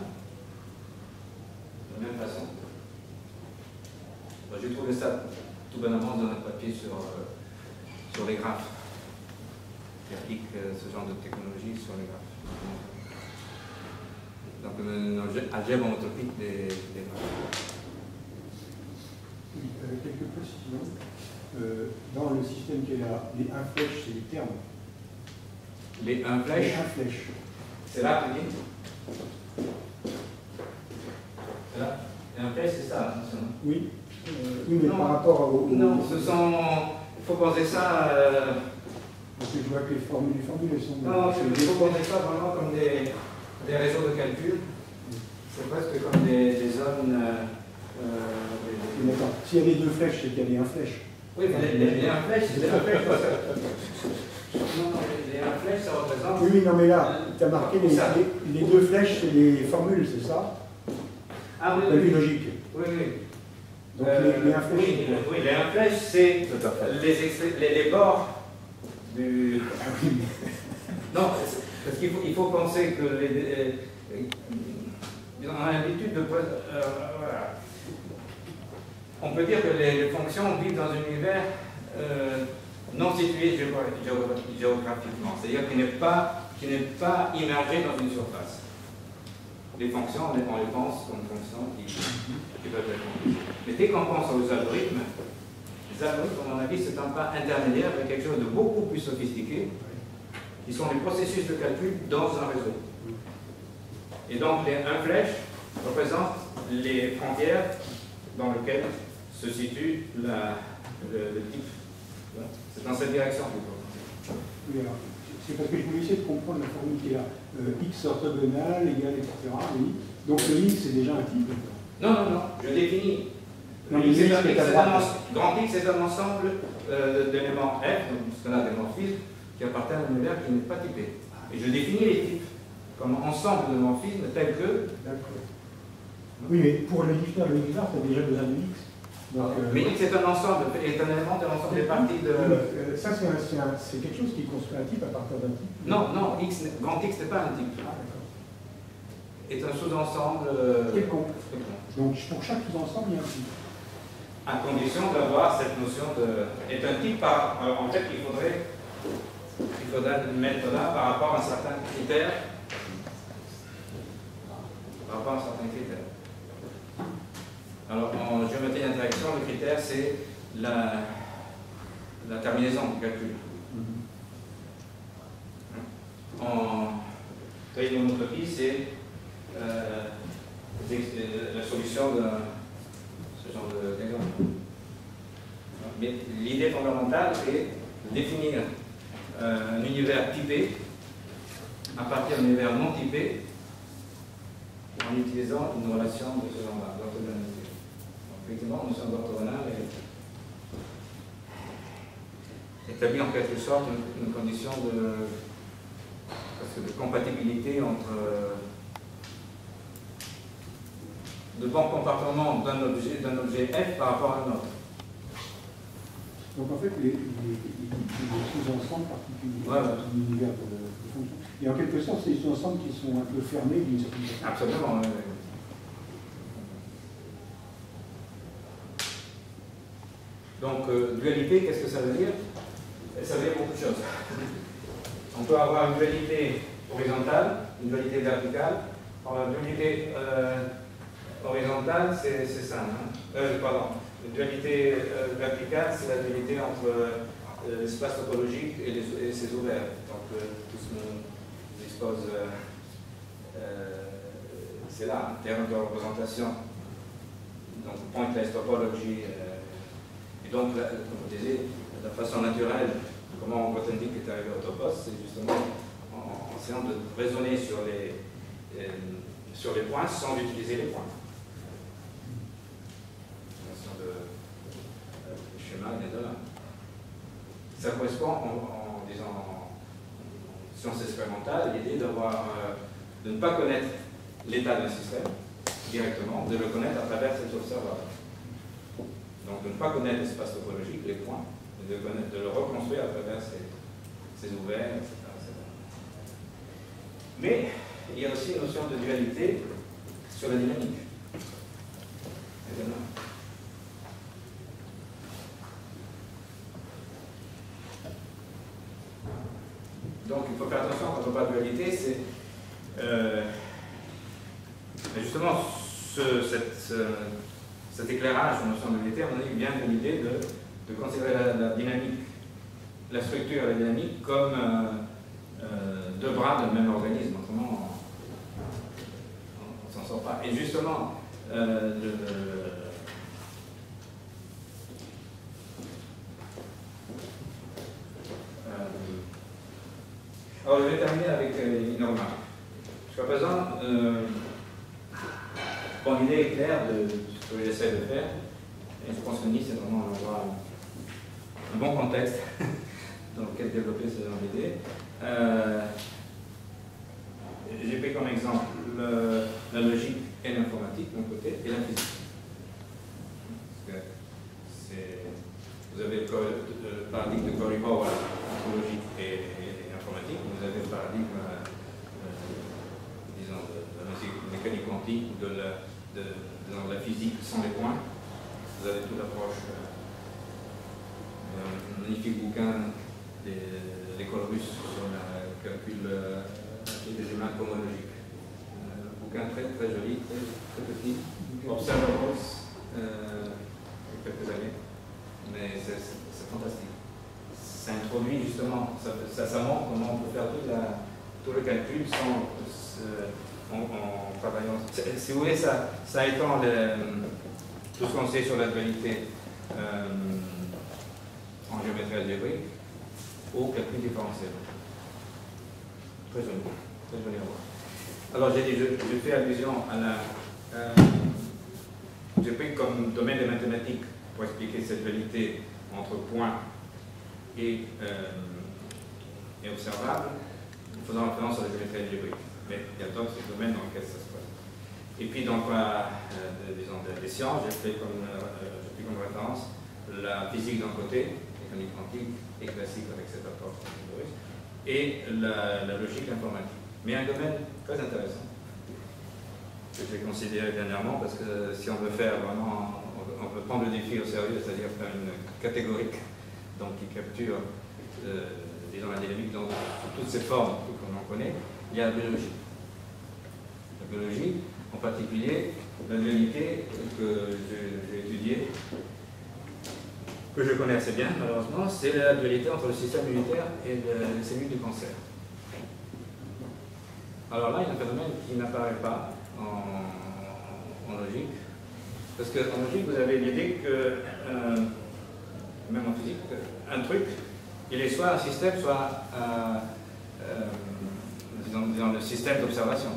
de la même façon. J'ai trouvé ça tout bonnement dans un papier sur les graphes, qui applique ce genre de technologie sur les graphes. Donc, une algèbre homotopique des graphes. Oui, quelques précisions. Dans le système qui est là, les 1 flèche, c'est les termes. Les 1 flèche. Les 1 flèche. C'est là, tu dis? C'est là. Les 1 flèche, c'est ça, attention. Oui. Oui, mais non, par rapport au... Non, ce sont... Il faut penser ça... Parce que je vois que les formules elles sont... Non, il faut penser ça vraiment comme des réseaux de calcul. C'est presque comme des zones... D'accord. S'il y a les 2 flèches, c'est qu'il y a les 1 flèches. Oui, mais les 1 flèches, c'est les 1 flèches. Non, les 1 flèches, ça représente... Oui, non, mais là, tu as marqué les 2 flèches, c'est les formules, c'est ça? Ah oui, la vie logique. Oui, oui. Donc les 1 flèches. Oui, les 1 flèches, c'est les bords du... Non, parce qu'il faut penser que on a l'habitude de... voilà. On peut dire que les fonctions vivent dans un univers non situé géographiquement, c'est-à-dire qui n'est pas immergé dans une surface. Les fonctions, on les pense comme fonctions qui peuvent être comprises. Mais dès qu'on pense aux algorithmes, les algorithmes, à mon avis, c'est un pas intermédiaire avec quelque chose de beaucoup plus sophistiqué, qui sont les processus de calcul dans un réseau. Et donc, les 1 flèche représentent les frontières dans lesquelles se situe le type. C'est dans cette direction plutôt. Oui, alors, c'est parce que je voulais essayer de comprendre la formule qui est là. X orthogonal égale, etc. Oui. Donc le X, c'est déjà un type. Non, non, non. Je définis. Non, grand X est un ensemble d'éléments F, donc ce qu'on a des morphismes, qui appartiennent à un univers qui n'est pas typé. Et je définis les types comme ensemble de morphismes tels que... D'accord. Oui, mais pour le définir le univers, tu as déjà besoin de X. Donc, mais X est un ensemble, est un élément de l'ensemble des parties de... ça, c'est quelque chose qui construit un type à partir d'un type. Non, non, grand X n'est pas un type. Ah, d'accord. Est un sous-ensemble... Quelconque. Donc, pour chaque sous-ensemble, il y a un type. À condition d'avoir cette notion de... Est un type par... en fait, il faudrait le mettre là par rapport à un certain critère. Par rapport à un certain critère. Alors, en géométrie d'interaction, le critère, c'est la terminaison du calcul. En théorie monotopie, c'est la solution de ce genre d'exemple. Mais l'idée fondamentale est de définir un univers typé à partir d'un univers non typé en utilisant une relation de ce genre-là, d'orthogonalité. Effectivement, nous sommes orthogonales et établit en quelque sorte une condition de compatibilité entre de bon comportement d'un objet F par rapport à un autre. Donc en fait, les sous-ensembles particuliers de l'univers de fonction. Et en quelque sorte, c'est des sous-ensembles qui sont un peu fermés d'une certaine façon. Absolument, oui. Donc, dualité, qu'est-ce que ça veut dire? Ça veut dire beaucoup de choses. On peut avoir une dualité horizontale, une dualité verticale. Alors, la dualité horizontale, c'est simple. Pardon. La dualité verticale, c'est la dualité entre l'espace topologique et ses ouverts. Donc, tout ce qu'on dispose, c'est là, en termes de représentation. Donc, pointless topology. Et donc, comme je disais, de façon naturelle, comment Grothendieck est arrivé au topos, c'est justement en essayant de raisonner sur les points sans utiliser les points. ça correspond, en sciences expérimentales, l'idée de ne pas connaître l'état d'un système directement, de le connaître à travers cet observateur. Donc de ne pas connaître l'espace topologique, les points, mais de le reconstruire à travers ces ouverts, etc., etc. Mais il y a aussi une notion de dualité sur la dynamique. Évidemment. Donc il faut faire attention quand on parle de dualité, c'est justement cet éclairage sur la notion de dualité, à mon avis, vient de l'idée de considérer la dynamique, la structure et la dynamique comme deux bras d'un même organisme. Autrement, on ne s'en sort pas. Et justement, alors, je vais terminer avec une remarque. Jusqu'à présent, bon, l'idée est claire de ce que j'essaie de faire, et je pense que Nice est vraiment un bon contexte dans lequel développer ce genre d'idée. J'ai pris comme exemple la logique et l'informatique d'un côté, et la physique. Parce que vous avez le paradigme de Corey-Powell entre logique et informatique, vous avez le paradigme, disons, de la mécanique quantique ou de la physique sans les points. Vous avez toute l'approche, un magnifique bouquin de l'école russe sur le calcul des humains homologiques. Un bouquin très très joli, très petit, Observables, il y a quelques années, mais c'est fantastique. Ça introduit justement, ça montre comment on peut faire tout le calcul en travaillant. Si vous voulez, ça étend tout ce qu'on sait sur la dualité en géométrie algébrique au calcul différentiel. Très joli, très joli à voir. Alors j'ai dit, je fais allusion à la... j'ai pris comme domaine des mathématiques pour expliquer cette dualité entre points et observable, en faisant référence sur la géométrie algébrique. Mais il y a d'autres domaines dans lesquels ça se passe. Et puis, dans disons, des sciences, j'ai pris comme référence la physique d'un côté, mécanique quantique et classique avec cette approche et la logique informatique. Mais un domaine très intéressant que j'ai considéré dernièrement, parce que si on veut faire vraiment, on peut prendre le défi au sérieux, c'est-à-dire faire une catégorique donc qui capture disons, la dynamique dans toutes ses formes que l'on connaît, il y a la biologie. La biologie, en particulier, la dualité que j'ai étudiée, que je connais assez bien malheureusement, c'est la dualité entre le système immunitaire et les cellules du cancer. Alors là, il y a un phénomène qui n'apparaît pas en logique, parce qu'en logique, vous avez l'idée que, même en physique, un truc, il est soit un système, soit disons le système d'observation.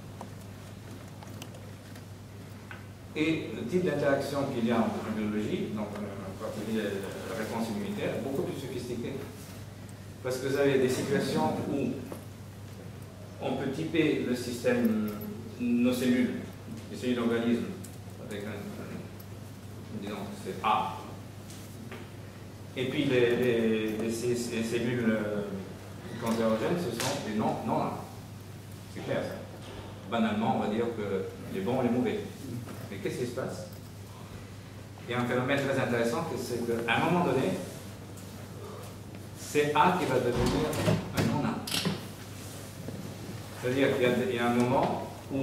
Et le type d'interaction qu'il y a en biologie, donc en particulier la réponse immunitaire, est beaucoup plus sophistiquée. Parce que vous avez des situations où on peut typer le système, nos cellules, les cellules d'organisme, avec disons, c'est A. Et puis les cellules cancérogènes, ce sont des non-A. C'est clair ça. Banalement, on va dire que les bons et les mauvais. Mais qu'est-ce qui se passe? Il y a un phénomène très intéressant, c'est qu'à un moment donné, c'est A qui va devenir un non-A. C'est-à-dire qu'il y a un moment où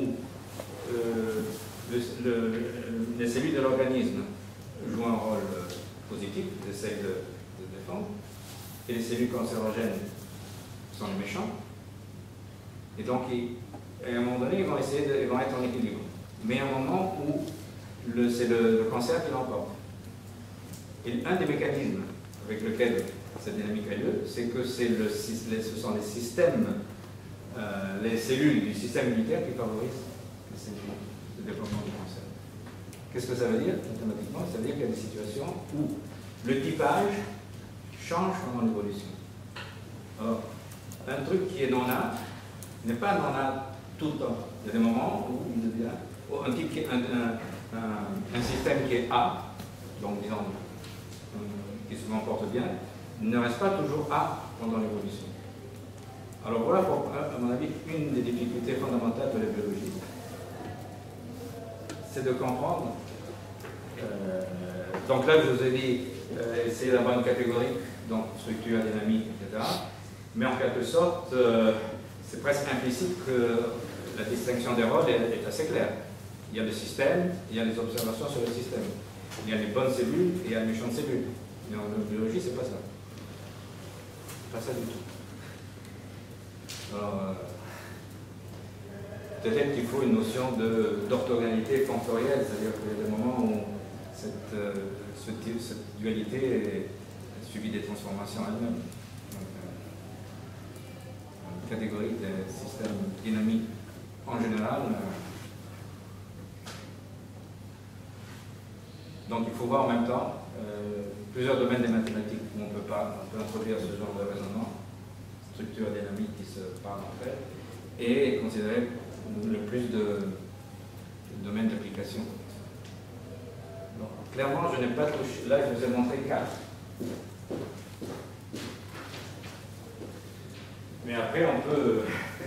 les cellules de l'organisme jouent un rôle positif, ils essayent de défendre, et les cellules cancérogènes sont les méchants. Et donc, à un moment donné, ils vont être en équilibre. Mais à un moment où c'est le cancer qui l'emporte. Et un des mécanismes avec lequel cette dynamique a lieu, c'est que ce sont les systèmes, les cellules du système immunitaire qui favorisent le développement du cancer. Qu'est-ce que ça veut dire mathématiquement? Ça veut dire qu'il y a des situations où le typage change pendant l'évolution. Alors, un truc qui est non-A n'est pas non-A tout le temps. Il y a des moments où il devient un système qui est A, donc disons, qui se comporte bien, ne reste pas toujours A pendant l'évolution. Alors voilà, à mon avis, une des difficultés fondamentales de la biologie, c'est de comprendre. Donc là, je vous ai dit, essayer d'avoir une catégorie, donc structure, dynamique, etc. Mais en quelque sorte, c'est presque implicite que la distinction des rôles est assez claire. Il y a le système, il y a les observations sur le système. Il y a les bonnes cellules et il y a les méchantes cellules. Mais en biologie, c'est pas ça. Pas ça du tout. Alors, peut-être qu'il faut une notion d'orthogonalité factorielle, c'est-à-dire qu'il y a des moments où cette dualité est suivie des transformations elles-mêmes. Une catégorie des systèmes dynamiques en général. Donc il faut voir en même temps plusieurs domaines des mathématiques où on peut introduire ce genre de raisonnement, structure dynamique qui se parlent entre elles, et considérer le plus de domaines d'application. Clairement, je n'ai pas touché. Là, je vous ai montré 4. Mais après, on peut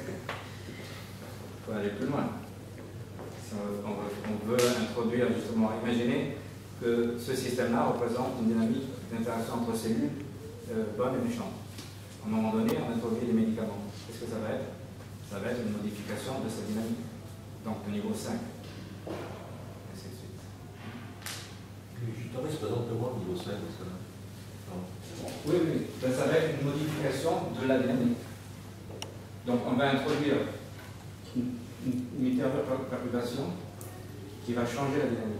aller plus loin. Si on veut introduire justement, imaginez que ce système-là représente une dynamique d'interaction entre cellules bonnes et méchantes. À un moment donné, on introduit des médicaments. Qu'est-ce que ça va être? Ça va être une modification de cette dynamique. Donc, de niveau 5. Ainsi de suite. Je t'aurais présentement le niveau 5 parce que là. Oui, oui. Ben, ça va être une modification de la dynamique. Donc, on va introduire une interprétation qui va changer la dynamique.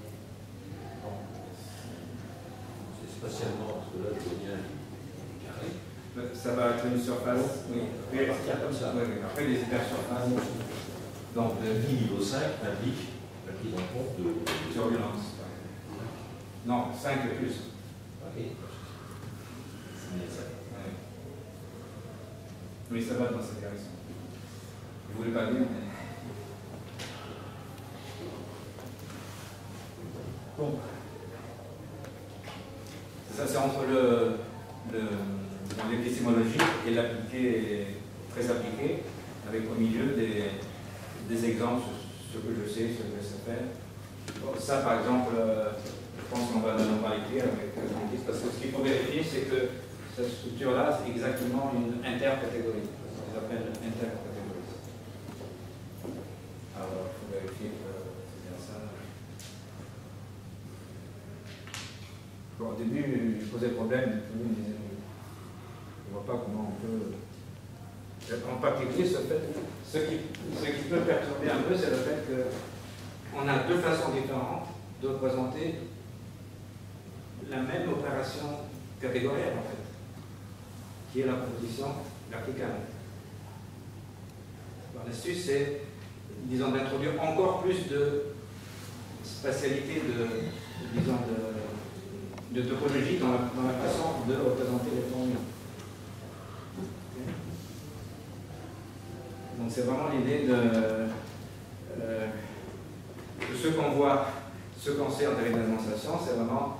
Spatialement, parce que là, je vois bien carré. Ça va être une surface. Oui. Comme ça. Oui, oui. Après, les hypersurfaces. Donc, le niveau 5 implique la prise en compte de turbulence. Non, 5 et plus. Ok. Oui, ça va dans cette direction. Je ne voulais pas dire, mais. Bon. Ça, c'est entre l'épistémologie et l'appliqué, très appliqué, avec au milieu des exemples sur ce que je sais, ce que je sais faire. Bon, ça, par exemple, je pense qu'on va l'écrire avec Candice, parce que ce qu'il faut vérifier, c'est que cette structure-là, c'est exactement une intercatégorie. Ils appellent intercatégorie. Alors, il faut vérifier que c'est bien ça. Bon, au début, je posais problème, tout le monde disait, je ne vois pas comment on peut. En particulier, ce qui peut perturber un peu, c'est le fait qu'on a deux façons différentes de représenter la même opération catégorielle, en fait, qui est la proposition verticale. L'astuce, c'est, disons, d'introduire encore plus de spatialité, de topologie dans la façon de représenter les formules. Donc c'est vraiment l'idée de ce qu'on voit, ce qu'on sait en théorie de la démonstration, c'est vraiment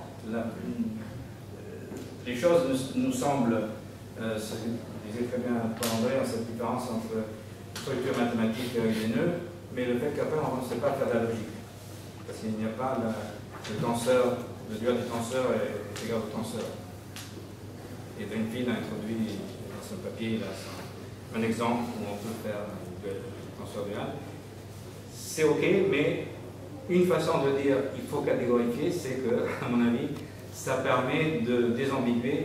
les choses nous semblent, disait très bien Paul André, cette différence entre structure mathématique et des nœuds, mais le fait qu'après on ne sait pas faire de la logique, parce qu'il n'y a pas le tenseur, le dual du tenseur est égal au tenseur. Et Drinfeld a introduit dans son papier là, un exemple où on peut faire un tenseur dual. C'est ok, mais une façon de dire il faut catégorifier, c'est que, à mon avis, ça permet de désambiguer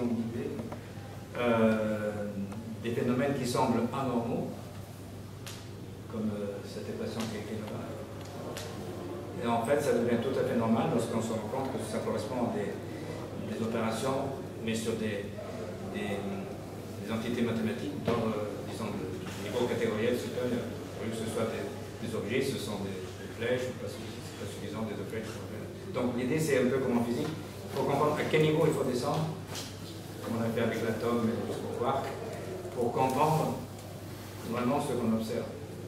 des phénomènes qui semblent anormaux, comme cette équation qui est écrite là-bas. Et en fait, ça devient tout à fait normal lorsqu'on se rend compte que ça correspond à des opérations, mais sur des entités mathématiques dans, disons, le niveau catégoriel supérieur. Au lieu que ce soit des objets, ce sont des flèches, c'est pas suffisant des objets. Donc l'idée, c'est un peu comme en physique. Il faut comprendre à quel niveau il faut descendre comme on a fait avec l'atome et jusqu'au quark, pour comprendre vraiment ce qu'on observe.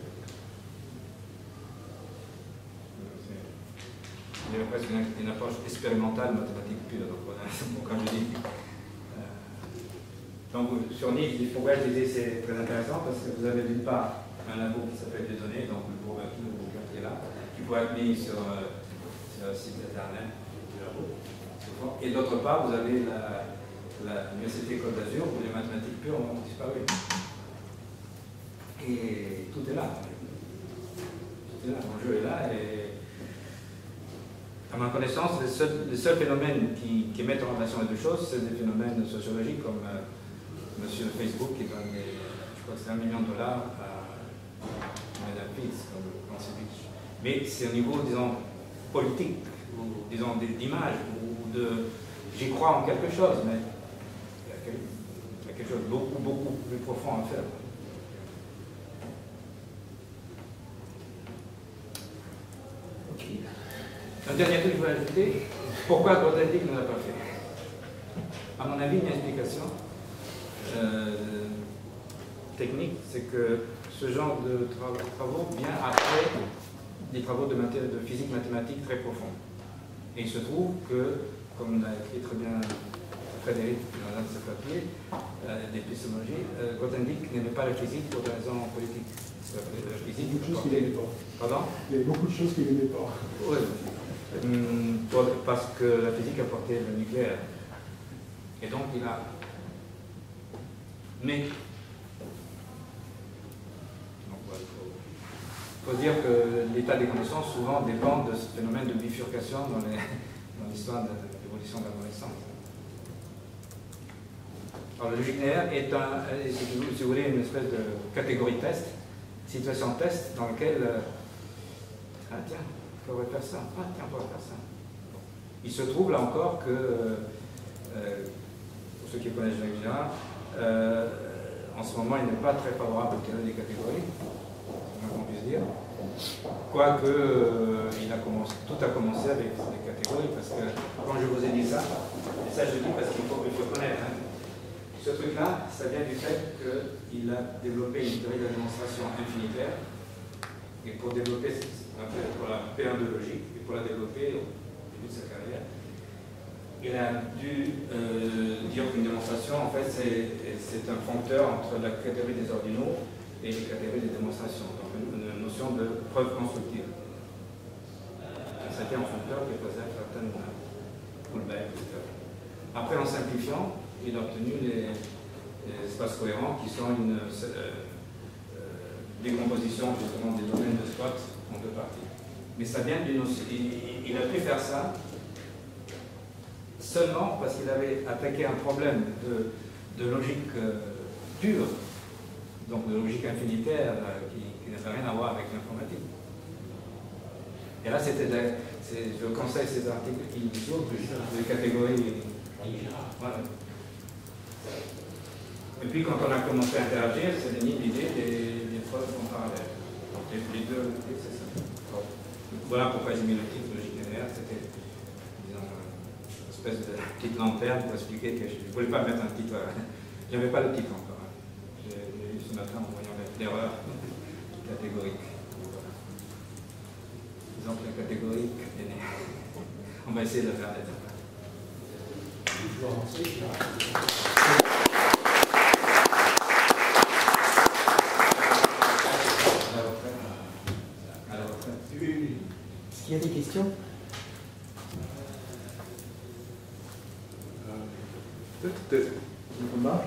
Il y avait presque une approche expérimentale mathématique pure, donc voilà, comme je dis. Donc sur NIF, pourquoi je disais c'est très intéressant, parce que vous avez d'une part un labo qui s'appelle des données, donc le bouquin qui est là, qui pourrait être mis sur le site internet du labo. Et d'autre part, vous avez l'université Côte d'Azur où les mathématiques pures ont disparu. Et tout est là. Tout est là, l'enjeu est là. Et à ma connaissance, les seuls phénomènes qui mettent en relation les deux choses, c'est des phénomènes sociologiques comme monsieur Facebook qui donne, je crois que c'est $1 million à Madame Fitz, comme Lancevich. Mais c'est au niveau, disons, politique, ou disons, d'image, ou de... J'y crois en quelque chose, mais il y a quelque chose de beaucoup plus profond à faire. Ok. Un dernier truc que je voulais ajouter, pourquoi Grothendieck ne l'a pas fait? À mon avis, une explication technique, c'est que ce genre de travaux vient après des travaux de physique mathématique très profonds. Et il se trouve que, comme l'a écrit très bien Frédéric dans un de ses papiers d'épistémologie, Grothendieck n'aimait pas la physique pour des raisons politiques. La physique, il y a beaucoup de choses qu'il n'aimait pas. Pardon? Il y avait beaucoup de choses qu'il n'aimait pas. Oui, parce que la physique apportait le nucléaire. Et donc il a... Mais... Il faut dire que l'état des connaissances souvent dépend de ce phénomène de bifurcation dans l'histoire de l'évolution de la connaissance. Alors le logique linéaire est si vous voulez, une espèce de catégorie test, situation test dans laquelle ah tiens, il faudrait faire ça, ah tiens, il faudrait faire ça. Il se trouve là encore que, pour ceux qui connaissent Jacques Girard, en ce moment il n'est pas très favorable au théorie des catégories, qu'on puisse dire. Quoique, tout a commencé avec les catégories, parce que quand je vous ai dit ça, et ça je dis parce qu'il faut connaître, hein, ce truc-là, ça vient du fait qu'il a développé une théorie de la démonstration infinitaire, et pour développer, pour la P1 de logique, et pour la développer au début de sa carrière, il a dû dire qu'une démonstration, en fait, c'est un foncteur entre la catégorie des ordinaux et les catégories des démonstrations, donc une notion de preuve constructive. C'était un foncteur qui faisait certaines Poulbeck, etc. Après, en simplifiant, il a obtenu les espaces cohérents qui sont une décomposition justement des domaines de spot en deux parties. Mais ça vient d'une notion. Il a pu faire ça seulement parce qu'il avait attaqué un problème de logique pure, donc de logique infinitaire qui n'avait rien à voir avec l'informatique. Et là, je conseille ces articles initiaux de catégories. Voilà. Et puis, quand on a commencé à interagir, c'est venu l'idée des preuves en parallèle. Donc, les deux, c'est ça. Donc, voilà pourquoi j'ai mis le titre logique linéaire. C'était, disons, une espèce de petite lanterne pour expliquer que je ne voulais pas mettre un titre. Je n'avais pas le titre encore. J'ai eu ce matin en voyant l'erreur catégorique. Voilà. Disons que la catégorique est née. On va essayer de le faire d'être. Je dois avancer. Est-ce qu'il y a des questions? Peut-être une remarque.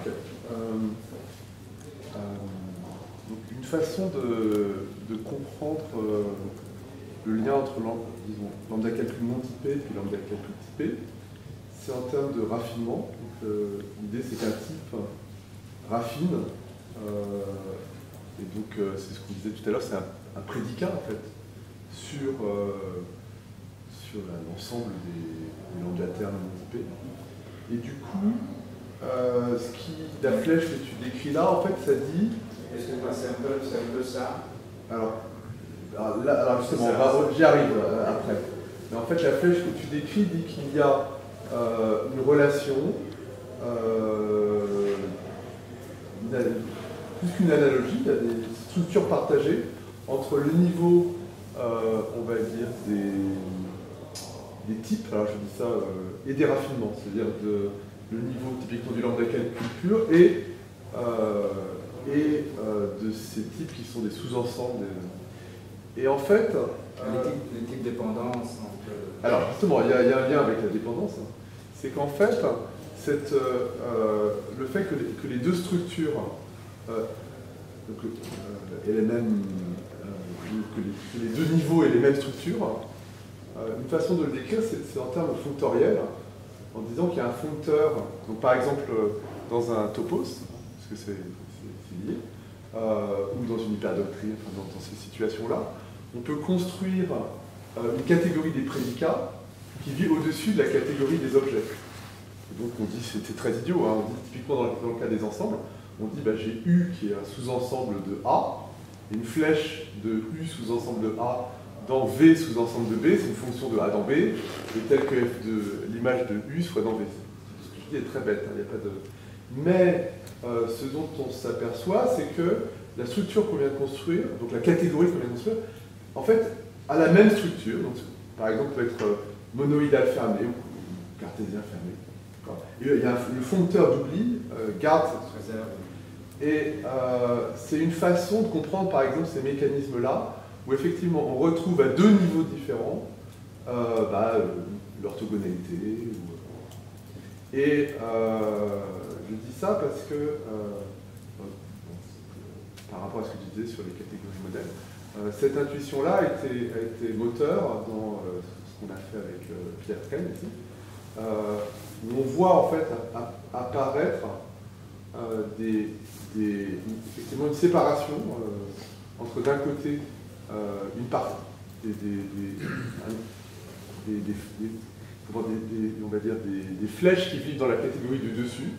Donc une façon de comprendre le lien entre lambda calcul non typé et lambda calcul typé, c'est en termes de raffinement. L'idée c'est qu'un type raffine, et donc c'est ce qu'on disait tout à l'heure, c'est un prédicat en fait sur l'ensemble des lambda termes non typés. Et du coup, la flèche que tu décris là, en fait, ça dit... Est-ce que c'est un peu ça? Alors justement, j'y arrive après. Mais en fait, la flèche que tu décris dit qu'il y a une relation plus qu'une analogie, il y a des structures partagées entre le niveau, on va dire, des types, alors je dis ça, et des raffinements, c'est-à-dire le niveau typiquement du lambda calcul pur et de ces types qui sont des sous-ensembles. Et en fait... les types de dépendance. Alors justement, il y a un lien avec la dépendance. Hein. C'est qu'en fait, le fait que les deux structures aient les mêmes, que les deux niveaux aient les mêmes structures, une façon de le décrire, c'est en termes functoriels, en disant qu'il y a un functeur, donc par exemple dans un topos, parce que c'est lié, ou dans une hyperdoctrine, enfin, dans ces situations-là, on peut construire une catégorie des prédicats qui vit au-dessus de la catégorie des objets. Et donc on dit, c'est très idiot, hein, on dit typiquement dans le cas des ensembles, on dit bah, j'ai U qui est un sous-ensemble de A, et une flèche de U sous-ensemble de A dans V sous-ensemble de B, c'est une fonction de A dans B, et telle que f de l'image de U soit dans V. Ce que je dis est très bête, hein, il n'y a pas de... Mais ce dont on s'aperçoit, c'est que la structure qu'on vient de construire, donc la catégorie qu'on vient de construire, en fait, a la même structure, donc, par exemple, peut être monoïdal fermé ou cartésien fermé. Et il y a le foncteur d'oubli garde cette réserve. Et c'est une façon de comprendre, par exemple, ces mécanismes-là, où effectivement on retrouve à deux niveaux différents l'orthogonalité. Et je dis ça parce que, par rapport à ce que tu disais sur les catégories modèles, cette intuition-là a été moteur dans ce qu'on a fait avec Pierre Kahn ici, où on voit en fait apparaître effectivement une séparation entre d'un côté une partie on va dire des flèches qui vivent dans la catégorie du dessus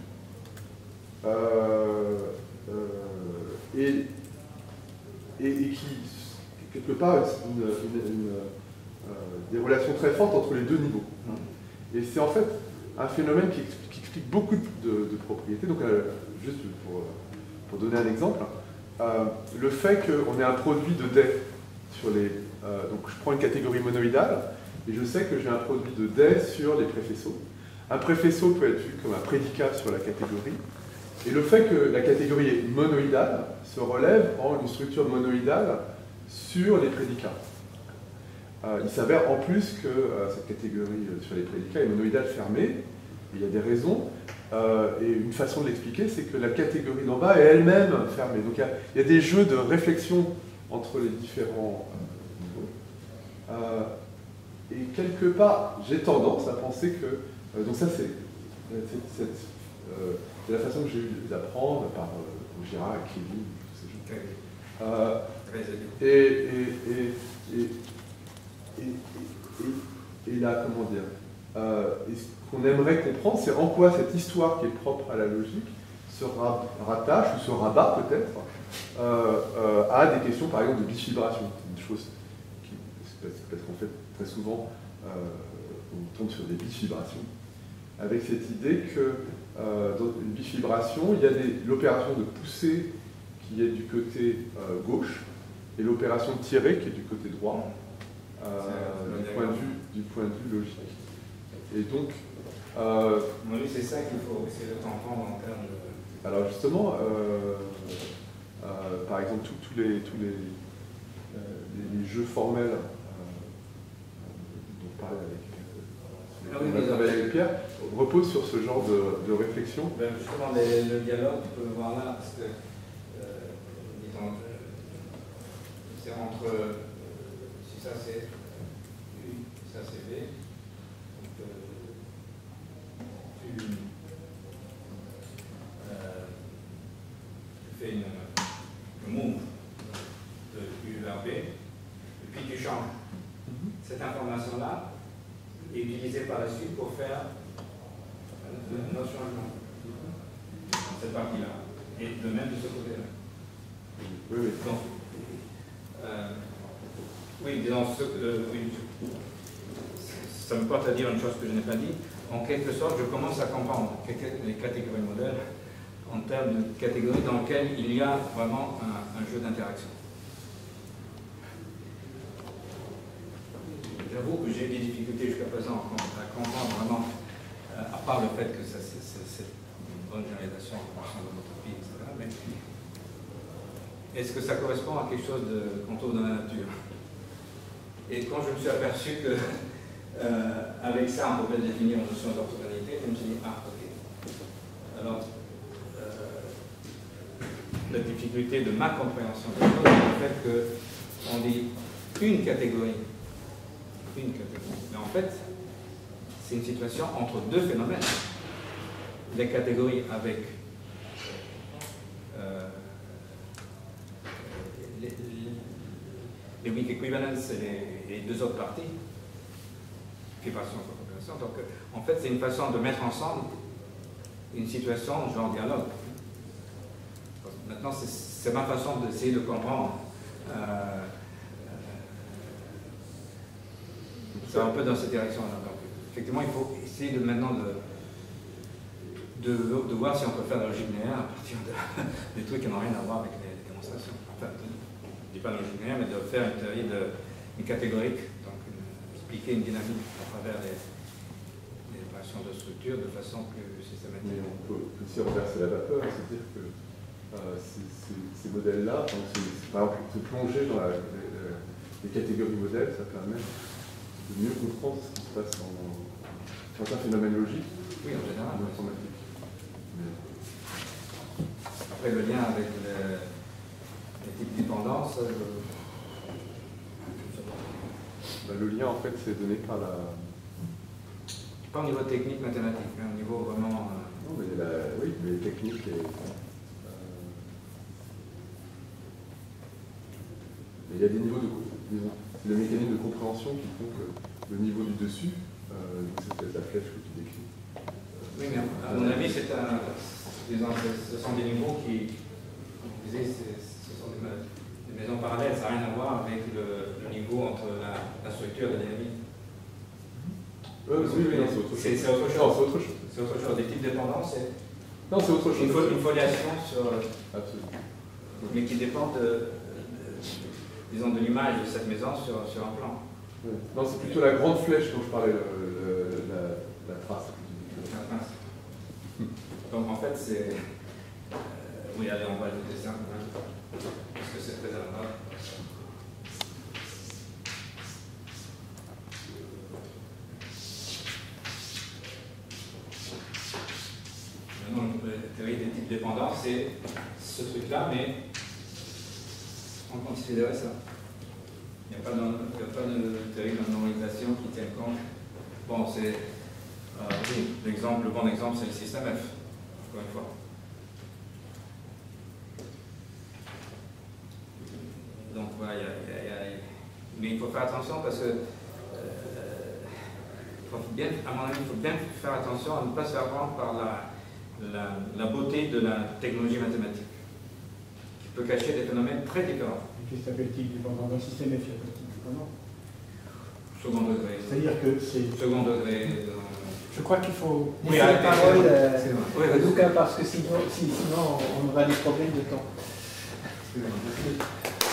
et qui quelque part des relations très fortes entre les deux niveaux. Et c'est en fait un phénomène qui explique beaucoup de propriétés. Donc juste pour donner un exemple, le fait qu'on ait un produit de Day sur les... donc je prends une catégorie monoïdale, et je sais que j'ai un produit de Day sur les préfaisceaux. Un préfaisceau peut être vu comme un prédicat sur la catégorie, et le fait que la catégorie est monoïdale se relève en une structure monoïdale sur les prédicats. Il s'avère en plus que cette catégorie sur les prédicats est monoïdale fermée, il y a des raisons, et une façon de l'expliquer, c'est que la catégorie d'en bas est elle-même fermée. Donc il y a des jeux de réflexion entre les différents niveaux. Et quelque part, j'ai tendance à penser que... donc ça, c'est la façon que j'ai eu d'apprendre par Girard, Kevin, tous ces gens. Et là, comment dire, et ce qu'on aimerait comprendre, c'est en quoi cette histoire qui est propre à la logique se rattache, ou se rabat peut-être, à des questions par exemple de bifibration. C'est une chose parce qu'en fait, très souvent, on tombe sur des bifibrations, avec cette idée que dans une bifibration, il y a l'opération de pousser qui est du côté gauche, et l'opération de tirer qui est du côté droit. Du point de vue logique. Et donc... oui, c'est ça qu'il faut essayer de comprendre en termes de... Alors justement, par exemple, tous les jeux formels dont on parlait avec Pierre reposent sur ce genre de réflexion. Ben justement, le dialogue, tu peux le voir là, parce que c'est entre... si ça c'est U, ça c'est V, donc tu fais une move de U vers B, et puis tu changes. Cette information-là est utilisée par la suite pour faire un autre changement. Cette partie-là. Et de même de ce côté-là. Oui, oui. Donc, oui, disons, ça me porte à dire une chose que je n'ai pas dit. En quelque sorte, je commence à comprendre les catégories modèles en termes de catégories dans lesquelles il y a vraiment un jeu d'interaction. J'avoue que j'ai eu des difficultés jusqu'à présent à comprendre vraiment, à part le fait que c'est une bonne généralisation en fonction de votre vie, etc. Mais est-ce que ça correspond à quelque chose de contour de la nature? Et quand je me suis aperçu que avec ça on pouvait définir une notion d'orthogonalité, je me suis dit, ah ok. Alors, la difficulté de ma compréhension des choses, c'est le fait qu'on dit une catégorie. Mais en fait, c'est une situation entre deux phénomènes. Les catégories avec les weak equivalence et les deux autres parties, fibration contre fibration. Donc, en fait, c'est une façon de mettre ensemble une situation genre dialogue. Maintenant, c'est ma façon d'essayer de comprendre. C'est un peu dans cette direction-là. Donc, effectivement, il faut essayer de maintenant de voir si on peut faire la logique linéaire à partir des trucs qui n'ont rien à voir avec les démonstrations. Enfin, je ne dis pas la logique linéaire, mais de faire une théorie catégorique, donc expliquer une dynamique à travers les opérations de structure de façon plus systématique. Mais on peut aussi renverser la vapeur, c'est-à-dire que ces modèles-là, par exemple, se plonger dans les catégories modèles, ça permet de mieux comprendre ce qui se passe dans certains phénomènes logiques. Oui, en général. Informatique. Après, le lien avec les types de dépendance. Le lien, en fait, c'est donné par la. Pas au niveau technique mathématique, mais au niveau vraiment. Non, mais oui, mais les techniques et. Mais il y a des niveaux de. Disons, c'est le mécanisme de compréhension qui font que le niveau du dessus, c'est la flèche que tu décris. Oui, mais à mon avis, ce sont des niveaux qui, ce sont des maisons parallèles, ça n'a rien à voir avec le niveau entre la structure et la dynamique. Oui, c'est autre chose. Non, c'est autre chose. C'est autre chose. Des types de dépendance, c'est. Non, c'est autre chose. Une foliation sur. Absolument. Mais qui dépend disons, de l'image de cette maison sur un plan. Oui. Non, c'est plutôt la grande flèche dont je parlais, la trace. La trace. Donc en fait, c'est. Oui, allez, on voit le dessin, parce que c'est très à la mode. Maintenant, la théorie des types dépendants, c'est ce truc-là, mais on considérait ça. Il n'y a pas de théorie de normalisation qui tient compte. Bon, c'est. Oui, le bon exemple, c'est le système F, encore une fois. Donc voilà, mais il faut faire attention parce que, à mon avis, il faut bien faire attention à ne pas se faire prendre par la beauté de la technologie mathématique, qui peut cacher des phénomènes très différents. Qu'est-ce que s'appelle type dépendant d'un système F, il n'y a pas de type dépendant. Second degré. C'est-à-dire que c'est. Second degré. Je crois qu'il faut laisser la parole à Luca parce que sinon on aura des problèmes de temps.